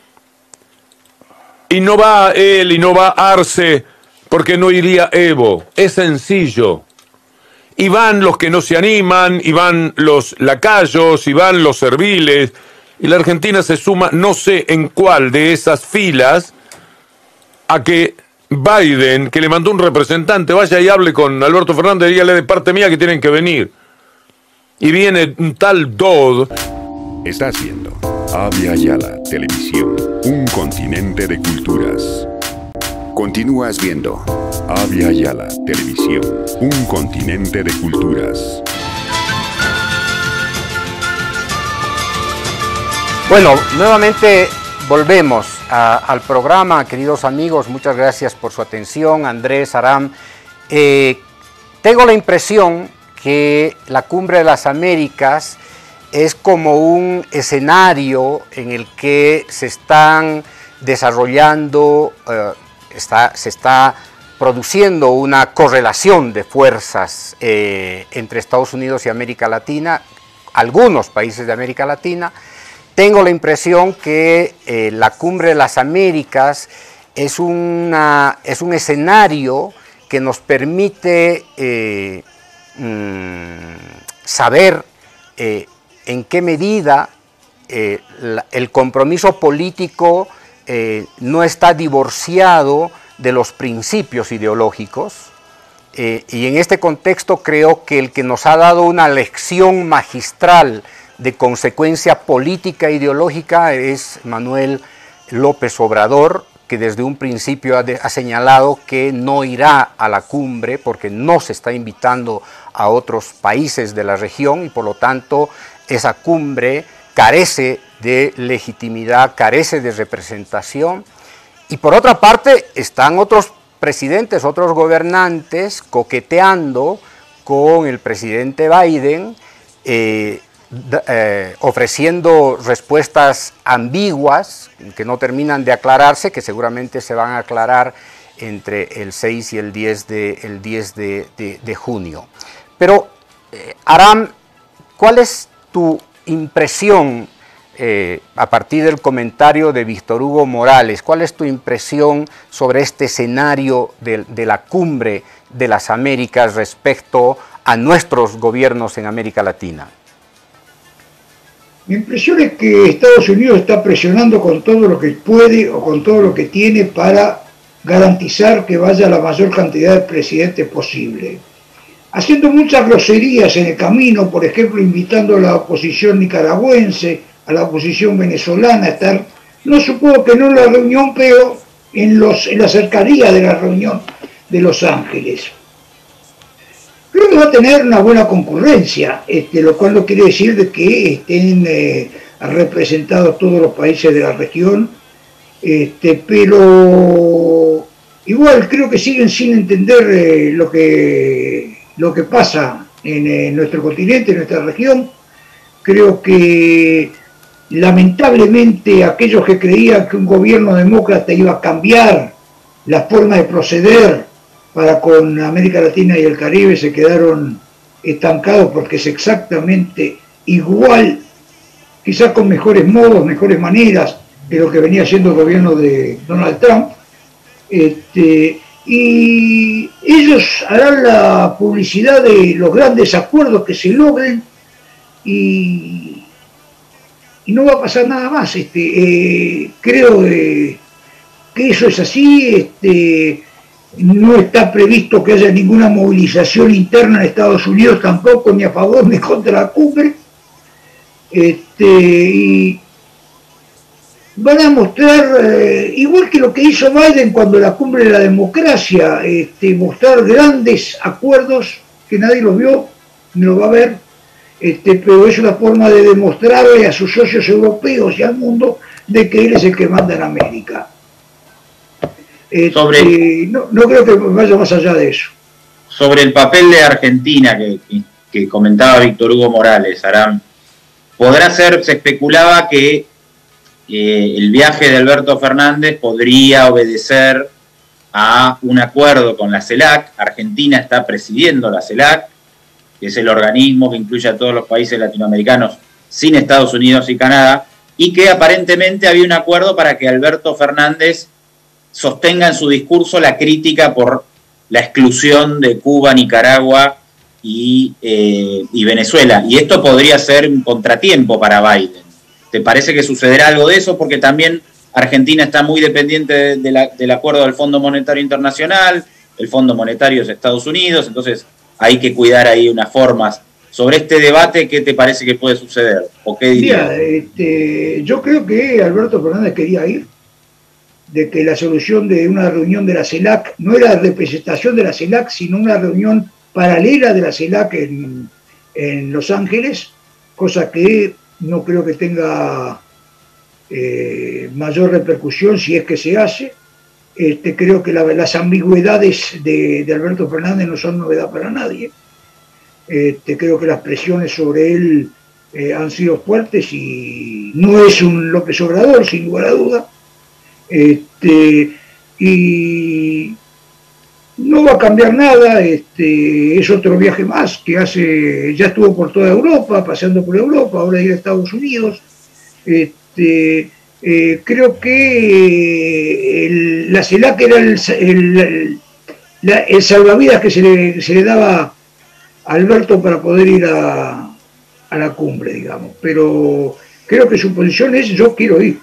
S5: Y no va él, y no va Arce, porque no iría Evo. Es sencillo. Y van los que no se animan, y van los lacayos, y van los serviles, y la Argentina se suma, no sé en cuál de esas filas, a que Biden, que le mandó un representante, vaya y hable con Alberto Fernández y dígale de parte mía que tienen que venir. Y viene un tal Dodd.
S4: Está haciendo Avia Yala Televisión, un continente de culturas. Continúas viendo Avia Yala Televisión, un continente de culturas.
S2: Bueno, nuevamente volvemos al programa, queridos amigos. Muchas gracias por su atención, Andrés, Aram. Tengo la impresión que la Cumbre de las Américas es como un escenario en el que se están desarrollando, se está produciendo una correlación de fuerzas entre Estados Unidos y América Latina, algunos países de América Latina. Tengo la impresión que la Cumbre de las Américas es un escenario que nos permite saber en qué medida el compromiso político no está divorciado de los principios ideológicos, y en este contexto creo que el que nos ha dado una lección magistral de consecuencia política e ideológica es Manuel López Obrador, que desde un principio ha señalado que no irá a la cumbre porque no se está invitando a otros países de la región y por lo tanto esa cumbre carece de legitimidad, carece de representación. Y por otra parte están otros presidentes, otros gobernantes coqueteando con el presidente Biden, ofreciendo respuestas ambiguas que no terminan de aclararse, que seguramente se van a aclarar entre el 6 y el 10 de junio. Pero, Aram, ¿cuál es tu impresión a partir del comentario de Víctor Hugo Morales? ¿Cuál es tu impresión sobre este escenario de la cumbre de las Américas respecto a nuestros gobiernos en América Latina?
S3: Mi impresión es que Estados Unidos está presionando con todo lo que puede o con todo lo que tiene para garantizar que vaya la mayor cantidad de presidentes posible. Haciendo muchas groserías en el camino, por ejemplo, invitando a la oposición nicaragüense, a la oposición venezolana a estar, no supongo que no en la reunión, pero en la cercanía de la reunión de Los Ángeles. Creo que va a tener una buena concurrencia, lo cual no quiere decir de que estén representados todos los países de la región, pero igual creo que siguen sin entender lo que pasa en nuestro continente, en nuestra región. Creo que lamentablemente aquellos que creían que un gobierno demócrata iba a cambiar la forma de proceder para con América Latina y el Caribe se quedaron estancados porque es exactamente igual, quizás con mejores modos, mejores maneras de lo que venía haciendo el gobierno de Donald Trump. Y ellos harán la publicidad de los grandes acuerdos que se logren y no va a pasar nada más. Creo que eso es así. No está previsto que haya ninguna movilización interna en Estados Unidos tampoco, ni a favor ni contra la cumbre. Y van a mostrar, igual que lo que hizo Biden cuando la cumbre de la democracia, mostrar grandes acuerdos que nadie los vio, ni los va a ver, pero es una forma de demostrarle a sus socios europeos y al mundo de que él es el que manda en América. No creo que vaya más allá de eso.
S1: Sobre el papel de Argentina que comentaba Víctor Hugo Morales, Aram, podrá ser, se especulaba que el viaje de Alberto Fernández podría obedecer a un acuerdo con la CELAC. Argentina está presidiendo la CELAC, que es el organismo que incluye a todos los países latinoamericanos sin Estados Unidos y Canadá, y que aparentemente había un acuerdo para que Alberto Fernández sostenga en su discurso la crítica por la exclusión de Cuba, Nicaragua y Venezuela. Y esto podría ser un contratiempo para Biden. ¿Te parece que sucederá algo de eso? Porque también Argentina está muy dependiente del acuerdo del Fondo Monetario Internacional, el Fondo Monetario es Estados Unidos, entonces hay que cuidar ahí unas formas. Sobre este debate, ¿qué te parece que puede suceder? ¿O qué dirías?
S3: Mira, yo creo que Alberto Fernández quería ir, de que la solución de una reunión de la CELAC no era representación de la CELAC, sino una reunión paralela de la CELAC en Los Ángeles, cosa que no creo que tenga mayor repercusión si es que se hace. Creo que las ambigüedades de Alberto Fernández no son novedad para nadie. Creo que las presiones sobre él han sido fuertes y no es un López Obrador, sin lugar a duda. Y no va a cambiar nada, es otro viaje más que hace, ya estuvo por toda Europa, paseando por Europa, ahora ir a Estados Unidos. Creo que la CELAC era el salvavidas que se le daba a Alberto para poder ir a la cumbre, digamos, pero creo que su posición es: yo quiero ir.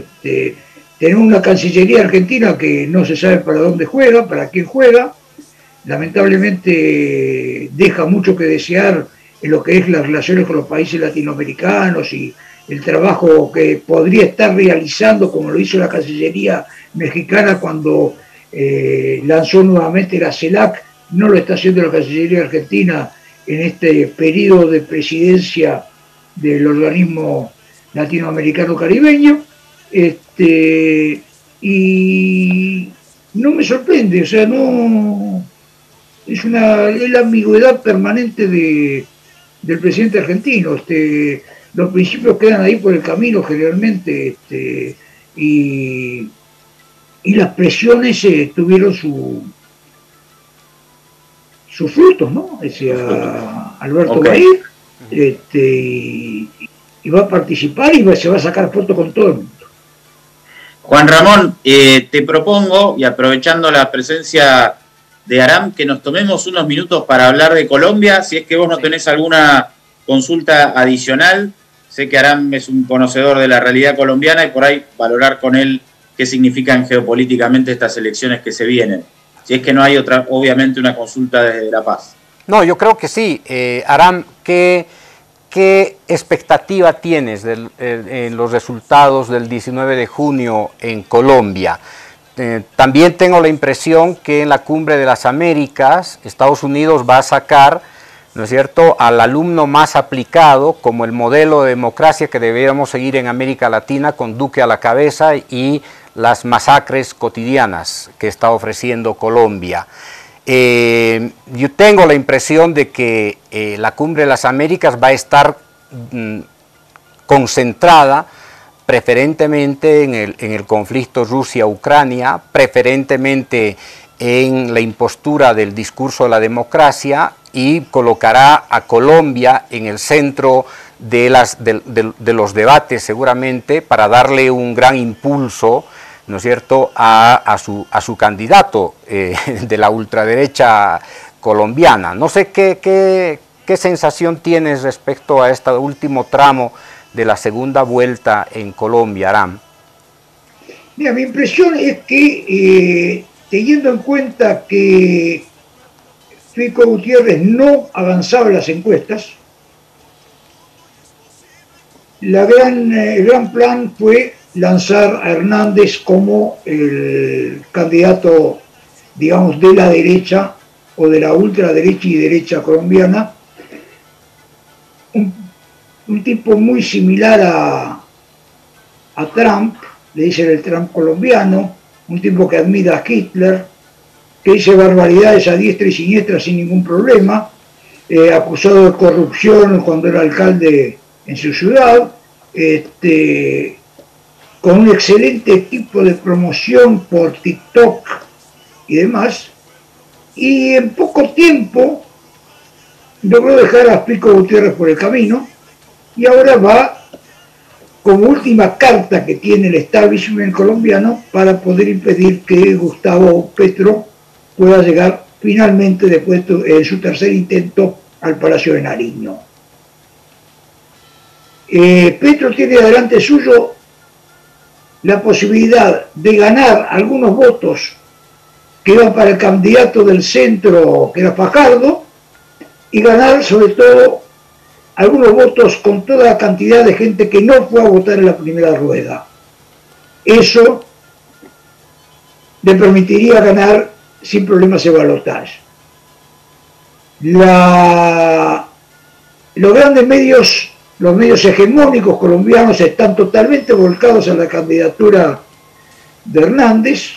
S3: Tenemos una Cancillería argentina que no se sabe para dónde juega, para quién juega, lamentablemente deja mucho que desear en lo que es las relaciones con los países latinoamericanos y el trabajo que podría estar realizando, como lo hizo la Cancillería mexicana cuando lanzó nuevamente la CELAC, no lo está haciendo la Cancillería argentina en este periodo de presidencia del organismo latinoamericano caribeño, y no me sorprende, o sea, no es la ambigüedad permanente del presidente argentino. Los principios quedan ahí por el camino generalmente, y las presiones tuvieron sus frutos, ¿no? Alberto Baer, y va a participar y se va a sacar fotos con todo el mundo.
S1: Juan Ramón, te propongo, y aprovechando la presencia de Aram, que nos tomemos unos minutos para hablar de Colombia, si es que vos no tenés alguna consulta adicional. Sé que Aram es un conocedor de la realidad colombiana y por ahí valorar con él qué significan geopolíticamente estas elecciones que se vienen. Si es que no hay otra, obviamente, una consulta desde La Paz.
S2: No, yo creo que sí. Aram, ¿qué expectativa tienes en los resultados del 19 de junio en Colombia? También tengo la impresión que en la Cumbre de las Américas, Estados Unidos va a sacar, ¿no es cierto?, al alumno más aplicado como el modelo de democracia que deberíamos seguir en América Latina, con Duque a la cabeza y las masacres cotidianas que está ofreciendo Colombia. Yo tengo la impresión de que la Cumbre de las Américas va a estar concentrada preferentemente en el conflicto Rusia-Ucrania, preferentemente en la impostura del discurso de la democracia, y colocará a Colombia en el centro de los debates seguramente, para darle un gran impulso, ¿no es cierto?, a su candidato de la ultraderecha colombiana. No sé qué sensación tienes respecto a este último tramo de la segunda vuelta en Colombia, Aram.
S3: Mira, mi impresión es que, teniendo en cuenta que Fico Gutiérrez no avanzaba en las encuestas, el gran plan fue lanzar a Hernández como el candidato, digamos, de la derecha o de la ultraderecha y derecha colombiana, un tipo muy similar a Trump, le dicen el Trump colombiano, un tipo que admira a Hitler, que dice barbaridades a diestra y siniestra sin ningún problema, acusado de corrupción cuando era alcalde en su ciudad, con un excelente equipo de promoción por TikTok y demás, y en poco tiempo logró dejar a Fico Gutiérrez por el camino, y ahora va como última carta que tiene el establishment colombiano para poder impedir que Gustavo Petro pueda llegar finalmente, después de su tercer intento, al Palacio de Nariño. Petro tiene delante suyo la posibilidad de ganar algunos votos que iban para el candidato del centro, que era Fajardo, y ganar sobre todo algunos votos con toda la cantidad de gente que no fue a votar en la primera rueda. Eso le permitiría ganar sin problemas de balotaje. Los grandes medios, los medios hegemónicos colombianos, están totalmente volcados a la candidatura de Hernández.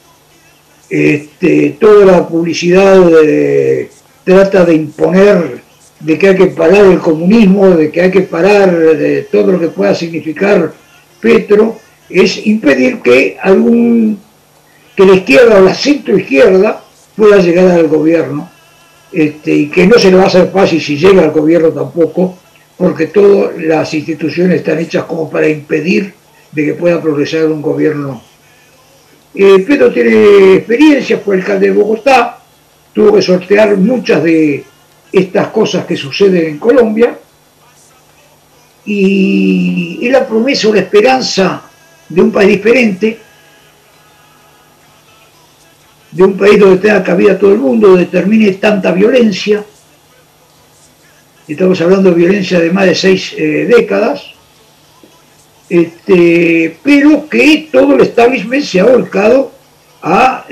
S3: Toda la publicidad trata de imponer de que hay que parar el comunismo, de que hay que parar de todo lo que pueda significar Petro, es impedir que la izquierda o la centroizquierda pueda llegar al gobierno, y que no se le va a hacer fácil si llega al gobierno tampoco, porque todas las instituciones están hechas como para impedir de que pueda progresar un gobierno. Petro tiene experiencia, fue alcalde de Bogotá, tuvo que sortear muchas de estas cosas que suceden en Colombia, y es la promesa o la esperanza de un país diferente. de un país donde tenga cabida todo el mundo, donde termine tanta violencia. Estamos hablando de violencia de más de 6 décadas, pero que todo el establishment se ha volcado a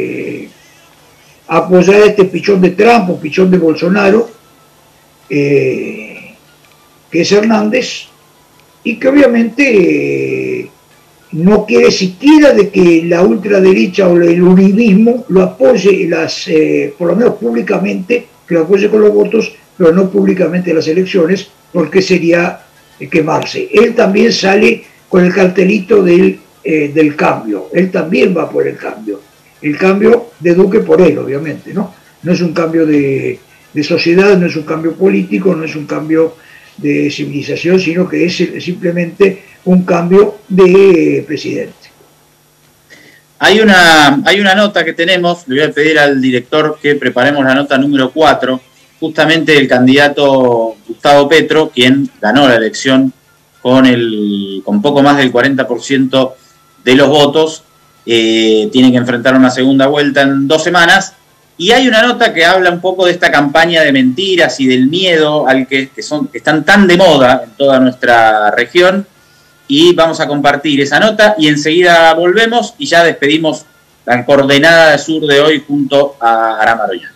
S3: apoyar a este pichón de Trump o pichón de Bolsonaro, que es Hernández, y que obviamente no quiere siquiera de que la ultraderecha o el uribismo lo apoye, por lo menos públicamente, que lo apoye con los votos, pero no públicamente en las elecciones, porque sería quemarse. Él también sale con el cartelito del cambio, él también va por el cambio de Duque por él, obviamente, ¿no? No es un cambio de sociedad, no es un cambio político, no es un cambio de civilización, sino que es simplemente un cambio de presidente.
S1: Hay una nota que tenemos, le voy a pedir al director que preparemos la nota número 4, justamente el candidato Gustavo Petro, quien ganó la elección con poco más del 40% de los votos, tiene que enfrentar una segunda vuelta en 2 semanas, y hay una nota que habla un poco de esta campaña de mentiras y del miedo al que están tan de moda en toda nuestra región, y vamos a compartir esa nota y enseguida volvemos y ya despedimos la coordenada sur de hoy junto a Aram Aroyan.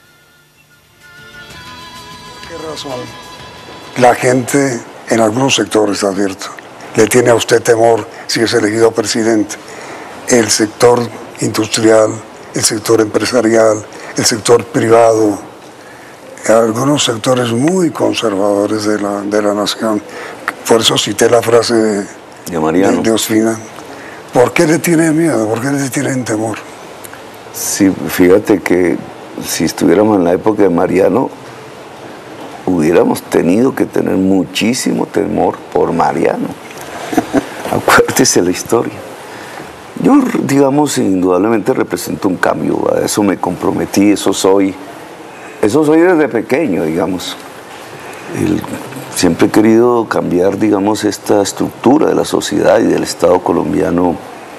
S6: ¿Qué razón? La gente en algunos sectores, advierto, le tiene a usted temor si es elegido presidente. El sector industrial, el sector empresarial, el sector privado, algunos sectores muy conservadores de la nación. Por eso cité la frase de Mariano, de Ospina. ¿Por qué le tienen miedo? ¿Por qué le tienen temor?
S7: Sí, fíjate que si estuviéramos en la época de Mariano, hubiéramos tenido que tener muchísimo temor por Mariano. Acuérdese la historia. Yo, digamos, indudablemente represento un cambio, a eso me comprometí, eso soy desde pequeño, digamos. Siempre he querido cambiar, digamos, esta estructura de la sociedad y del Estado colombiano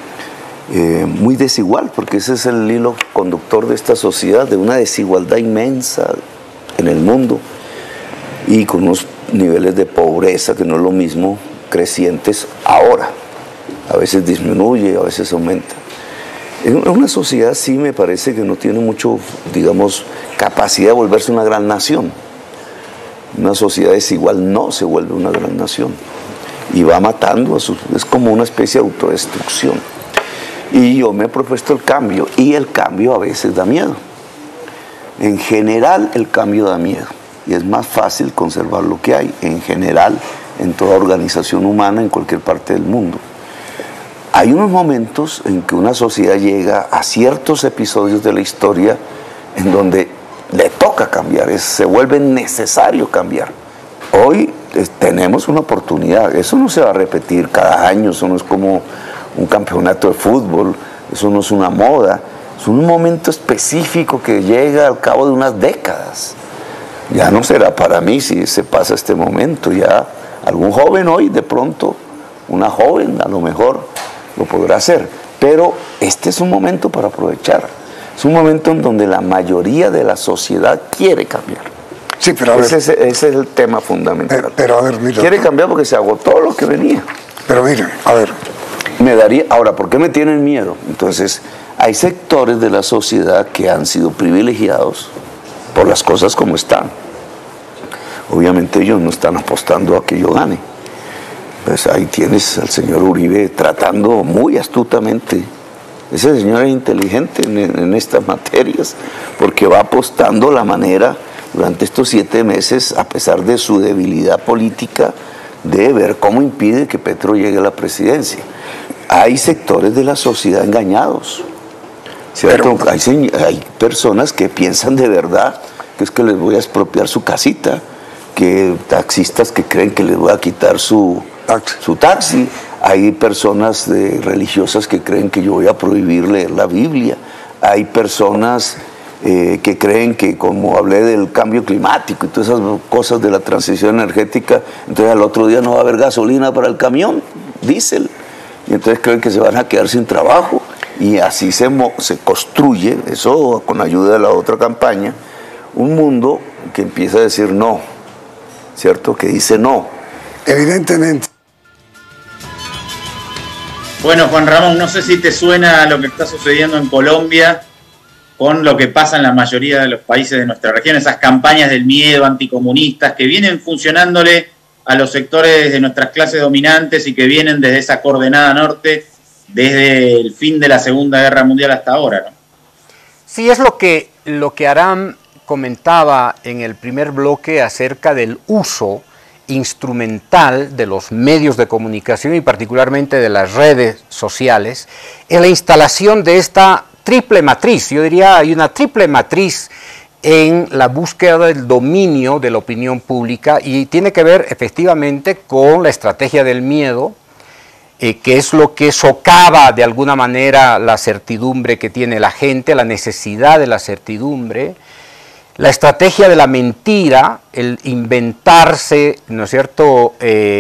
S7: muy desigual, porque ese es el hilo conductor de esta sociedad, de una desigualdad inmensa en el mundo y con unos niveles de pobreza que no es lo mismo, crecientes ahora. A veces disminuye, a veces aumenta. En una sociedad así me parece que no tiene mucho, digamos, capacidad de volverse una gran nación. Una sociedad desigual no se vuelve una gran nación. Y va matando, es como una especie de autodestrucción. Y yo me he propuesto el cambio, y el cambio a veces da miedo. En general el cambio da miedo, y es más fácil conservar lo que hay, en general, en toda organización humana, en cualquier parte del mundo. Hay unos momentos en que una sociedad llega a ciertos episodios de la historia en donde le toca cambiar, se vuelve necesario cambiar. Hoy tenemos una oportunidad, eso no se va a repetir cada año, eso no es como un campeonato de fútbol, eso no es una moda, es un momento específico que llega al cabo de unas décadas. Ya no será para mí si se pasa este momento, ya algún joven hoy de pronto, una joven a lo mejor lo podrá hacer, pero este es un momento para aprovechar, es un momento en donde la mayoría de la sociedad quiere cambiar.
S6: Sí, pero a ver,
S7: ese es el tema fundamental.
S6: Pero a ver, mira,
S7: quiere cambiar porque se agotó lo que venía.
S6: Pero mire, a ver.
S7: Ahora, ¿por qué me tienen miedo? Entonces, hay sectores de la sociedad que han sido privilegiados por las cosas como están. Obviamente ellos no están apostando a que yo gane. Pues ahí tienes al señor Uribe tratando muy astutamente. Ese señor es inteligente en estas materias, porque va apostando la manera durante estos 7 meses, a pesar de su debilidad política, de ver cómo impide que Petro llegue a la presidencia. Hay sectores de la sociedad engañados, ¿cierto? Hay personas que piensan de verdad que es que les voy a expropiar su casita, que taxistas que creen que les voy a quitar su taxi. Hay personas religiosas que creen que yo voy a prohibir leer la Biblia. Hay personas que creen que, como hablé del cambio climático y todas esas cosas de la transición energética, entonces al otro día no va a haber gasolina para el camión, diésel, y entonces creen que se van a quedar sin trabajo. Y así se construye, eso con ayuda de la otra campaña, un mundo que empieza a decir no, ¿cierto? Que dice no.
S6: Evidentemente.
S1: Bueno, Juan Ramón, no sé si te suena lo que está sucediendo en Colombia con lo que pasa en la mayoría de los países de nuestra región, esas campañas del miedo anticomunistas que vienen funcionándole a los sectores de nuestras clases dominantes y que vienen desde esa coordenada norte desde el fin de la Segunda Guerra Mundial hasta ahora, ¿no?
S2: Sí, es lo que Aram comentaba en el primer bloque acerca del uso instrumental de los medios de comunicación y particularmente de las redes sociales en la instalación de esta triple matriz. Yo diría hay una triple matriz en la búsqueda del dominio de la opinión pública y tiene que ver efectivamente con la estrategia del miedo, que es lo que socava de alguna manera la certidumbre que tiene la gente, la necesidad de la certidumbre, la estrategia de la mentira, el inventarse, ¿no es cierto?,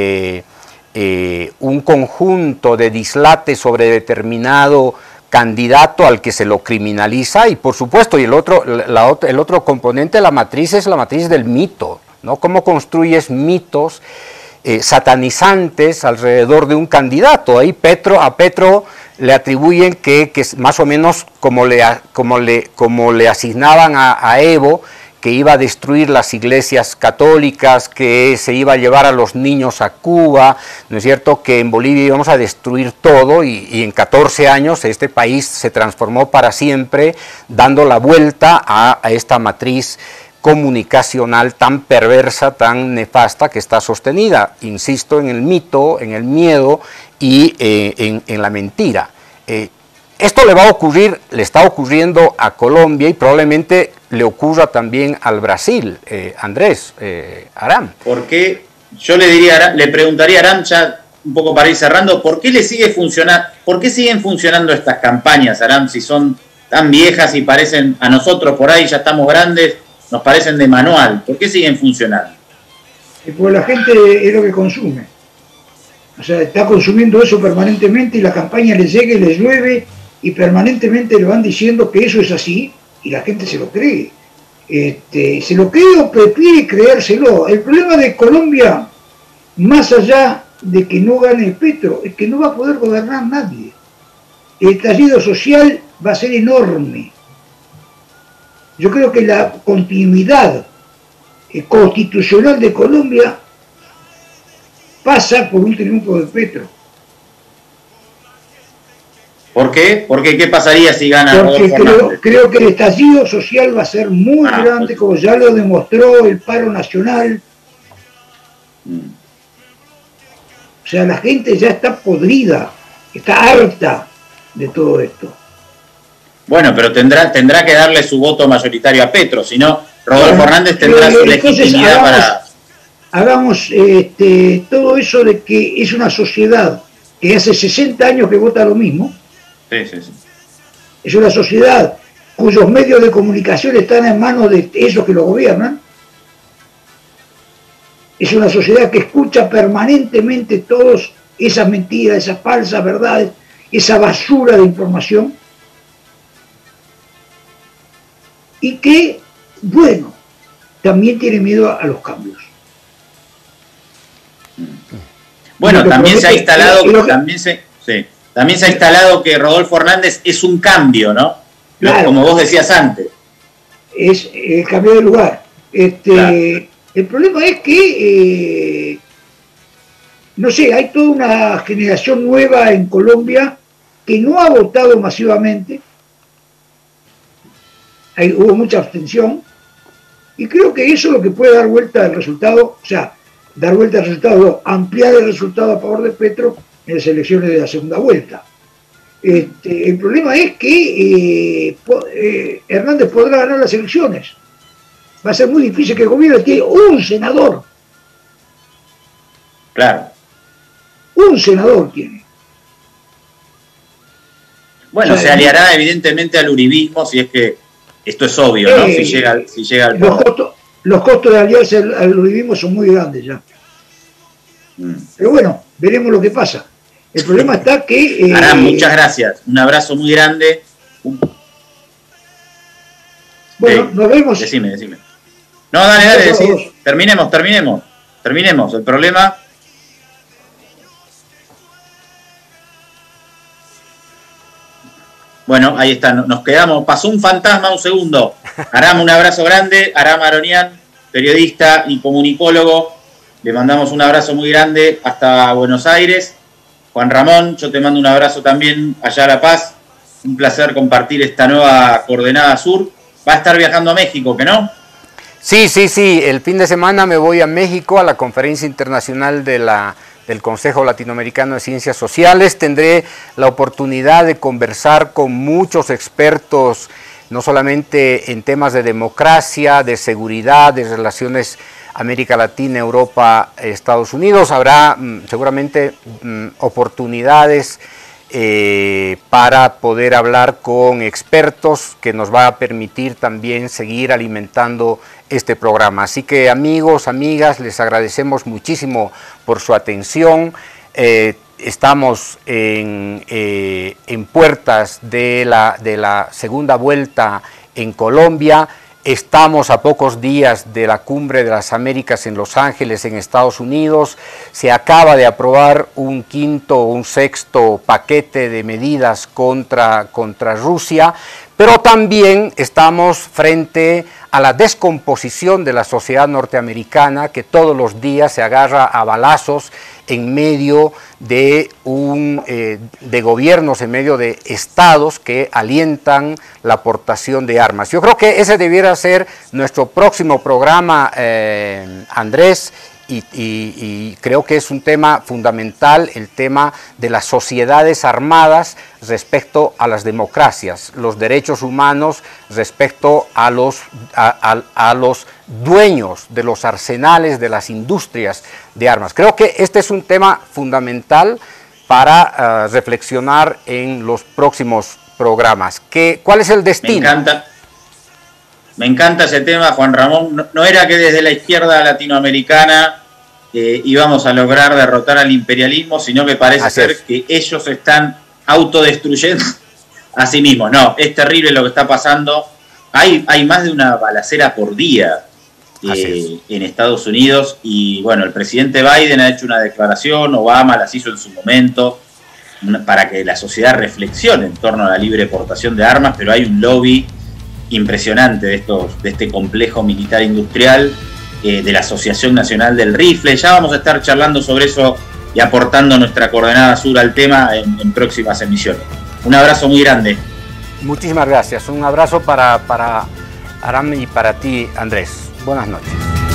S2: un conjunto de dislates sobre determinado candidato al que se lo criminaliza, y por supuesto, y el otro componente de la matriz es la matriz del mito, ¿no? Cómo construyes mitos satanizantes alrededor de un candidato. Ahí a Petro le atribuyen que más o menos como le asignaban a Evo, que iba a destruir las iglesias católicas, que se iba a llevar a los niños a Cuba, ¿no es cierto?, que en Bolivia íbamos a destruir todo, y en 14 años este país se transformó para siempre, dando la vuelta a esta matriz comunicacional tan perversa, tan nefasta, que está sostenida, insisto, en el mito, en el miedo y en la mentira. Esto le está ocurriendo a Colombia y probablemente le ocurra también al Brasil, Andrés, Aram.
S1: ¿Por qué? Yo le preguntaría a Aram, ya un poco para ir cerrando, ¿por qué siguen funcionando estas campañas, Aram, si son tan viejas y parecen, a nosotros por ahí ya estamos grandes, nos parecen de manual? ¿Por qué siguen funcionando?
S3: Porque la gente es lo que consume. O sea, está consumiendo eso permanentemente y la campaña les llega y les llueve y permanentemente le van diciendo que eso es así y la gente se lo cree. Se lo cree o prefiere creérselo. El problema de Colombia, más allá de que no gane Petro, es que no va a poder gobernar nadie. El estallido social va a ser enorme. Yo creo que la continuidad constitucional de Colombia pasa por un triunfo de Petro.
S1: ¿Por qué? Porque ¿qué pasaría si gana
S3: Porque
S1: Rodolfo Hernández?
S3: creo que el estallido social va a ser muy grande, como ya lo demostró el paro nacional. O sea, la gente ya está podrida, está harta de todo esto.
S1: Bueno, pero tendrá que darle su voto mayoritario a Petro, si no, Rodolfo Hernández tendrá su legitimidad para...
S3: Hagamos todo eso de que es una sociedad que hace 60 años que vota lo mismo.
S1: Sí.
S3: Es una sociedad cuyos medios de comunicación están en manos de esos que lo gobiernan. Es una sociedad que escucha permanentemente todas esas mentiras, esas falsas verdades, esa basura de información. Y que, bueno, también tiene miedo a los cambios.
S1: Bueno, también se ha instalado, también se ha instalado que Rodolfo Hernández es un cambio, ¿no? Claro, como vos decías antes.
S3: Es el cambio de lugar. Claro. El problema es que, no sé, hay toda una generación nueva en Colombia que no ha votado masivamente. Hubo mucha abstención. Y creo que eso es lo que puede dar vuelta al resultado, o sea, dar vuelta al resultado, ampliar el resultado a favor de Petro en las elecciones de la segunda vuelta. El problema es que Hernández podrá ganar las elecciones. Va a ser muy difícil que el gobierno tiene un senador.
S1: Claro.
S3: Un senador tiene.
S1: Bueno, o sea, se aliará evidentemente al uribismo, si es que esto es obvio, ¿no? Si llega al poder.
S3: Los costos de aliarse al uribismo son muy grandes ya. Pero bueno, veremos lo que pasa. El problema está que...
S1: Aram, muchas gracias. Un abrazo muy grande.
S3: Bueno, nos vemos.
S1: Decime. No, dale, decí. Terminemos. El problema... Bueno, ahí está, nos quedamos. Pasó un fantasma un segundo. Aram, un abrazo grande. Aram Aronian, periodista y comunicólogo. Le mandamos un abrazo muy grande hasta Buenos Aires. Juan Ramón, yo te mando un abrazo también allá a La Paz. Un placer compartir esta nueva Coordenada Sur. Va a estar viajando a México, ¿que no?
S2: Sí. El fin de semana me voy a México a la Conferencia Internacional del Consejo Latinoamericano de Ciencias Sociales. Tendré la oportunidad de conversar con muchos expertos, no solamente en temas de democracia, de seguridad, de relaciones América Latina, Europa, Estados Unidos. Habrá seguramente oportunidades para poder hablar con expertos que nos va a permitir también seguir alimentando este programa. Así que amigos, amigas, les agradecemos muchísimo por su atención. Estamos en puertas de la segunda vuelta en Colombia. Estamos a pocos días de la Cumbre de las Américas en Los Ángeles, en Estados Unidos. Se acaba de aprobar un sexto paquete de medidas contra Rusia, pero también estamos frente a la descomposición de la sociedad norteamericana, que todos los días se agarra a balazos en medio de gobiernos, en medio de estados que alientan la aportación de armas. Yo creo que ese debiera ser nuestro próximo programa, Andrés, y creo que es un tema fundamental, el tema de las sociedades armadas respecto a las democracias, los derechos humanos respecto a los dueños de los arsenales, de las industrias de armas. Creo que este es un tema fundamental para reflexionar en los próximos programas. ¿Cuál es el destino?
S1: Me encanta ese tema, Juan Ramón. No era que desde la izquierda latinoamericana íbamos a lograr derrotar al imperialismo, sino que parece ser que ellos están autodestruyendo a sí mismos. No, es terrible lo que está pasando. Hay más de una balacera por día en Estados Unidos y bueno, el presidente Biden ha hecho una declaración, Obama las hizo en su momento, para que la sociedad reflexione en torno a la libre portación de armas, pero hay un lobby impresionante de este complejo militar industrial, de la Asociación Nacional del Rifle. Ya vamos a estar charlando sobre eso y aportando nuestra Coordenada Sur al tema en próximas emisiones. Un abrazo muy grande.
S2: Muchísimas gracias. Un abrazo para Aram y para ti, Andrés. Buenas noches.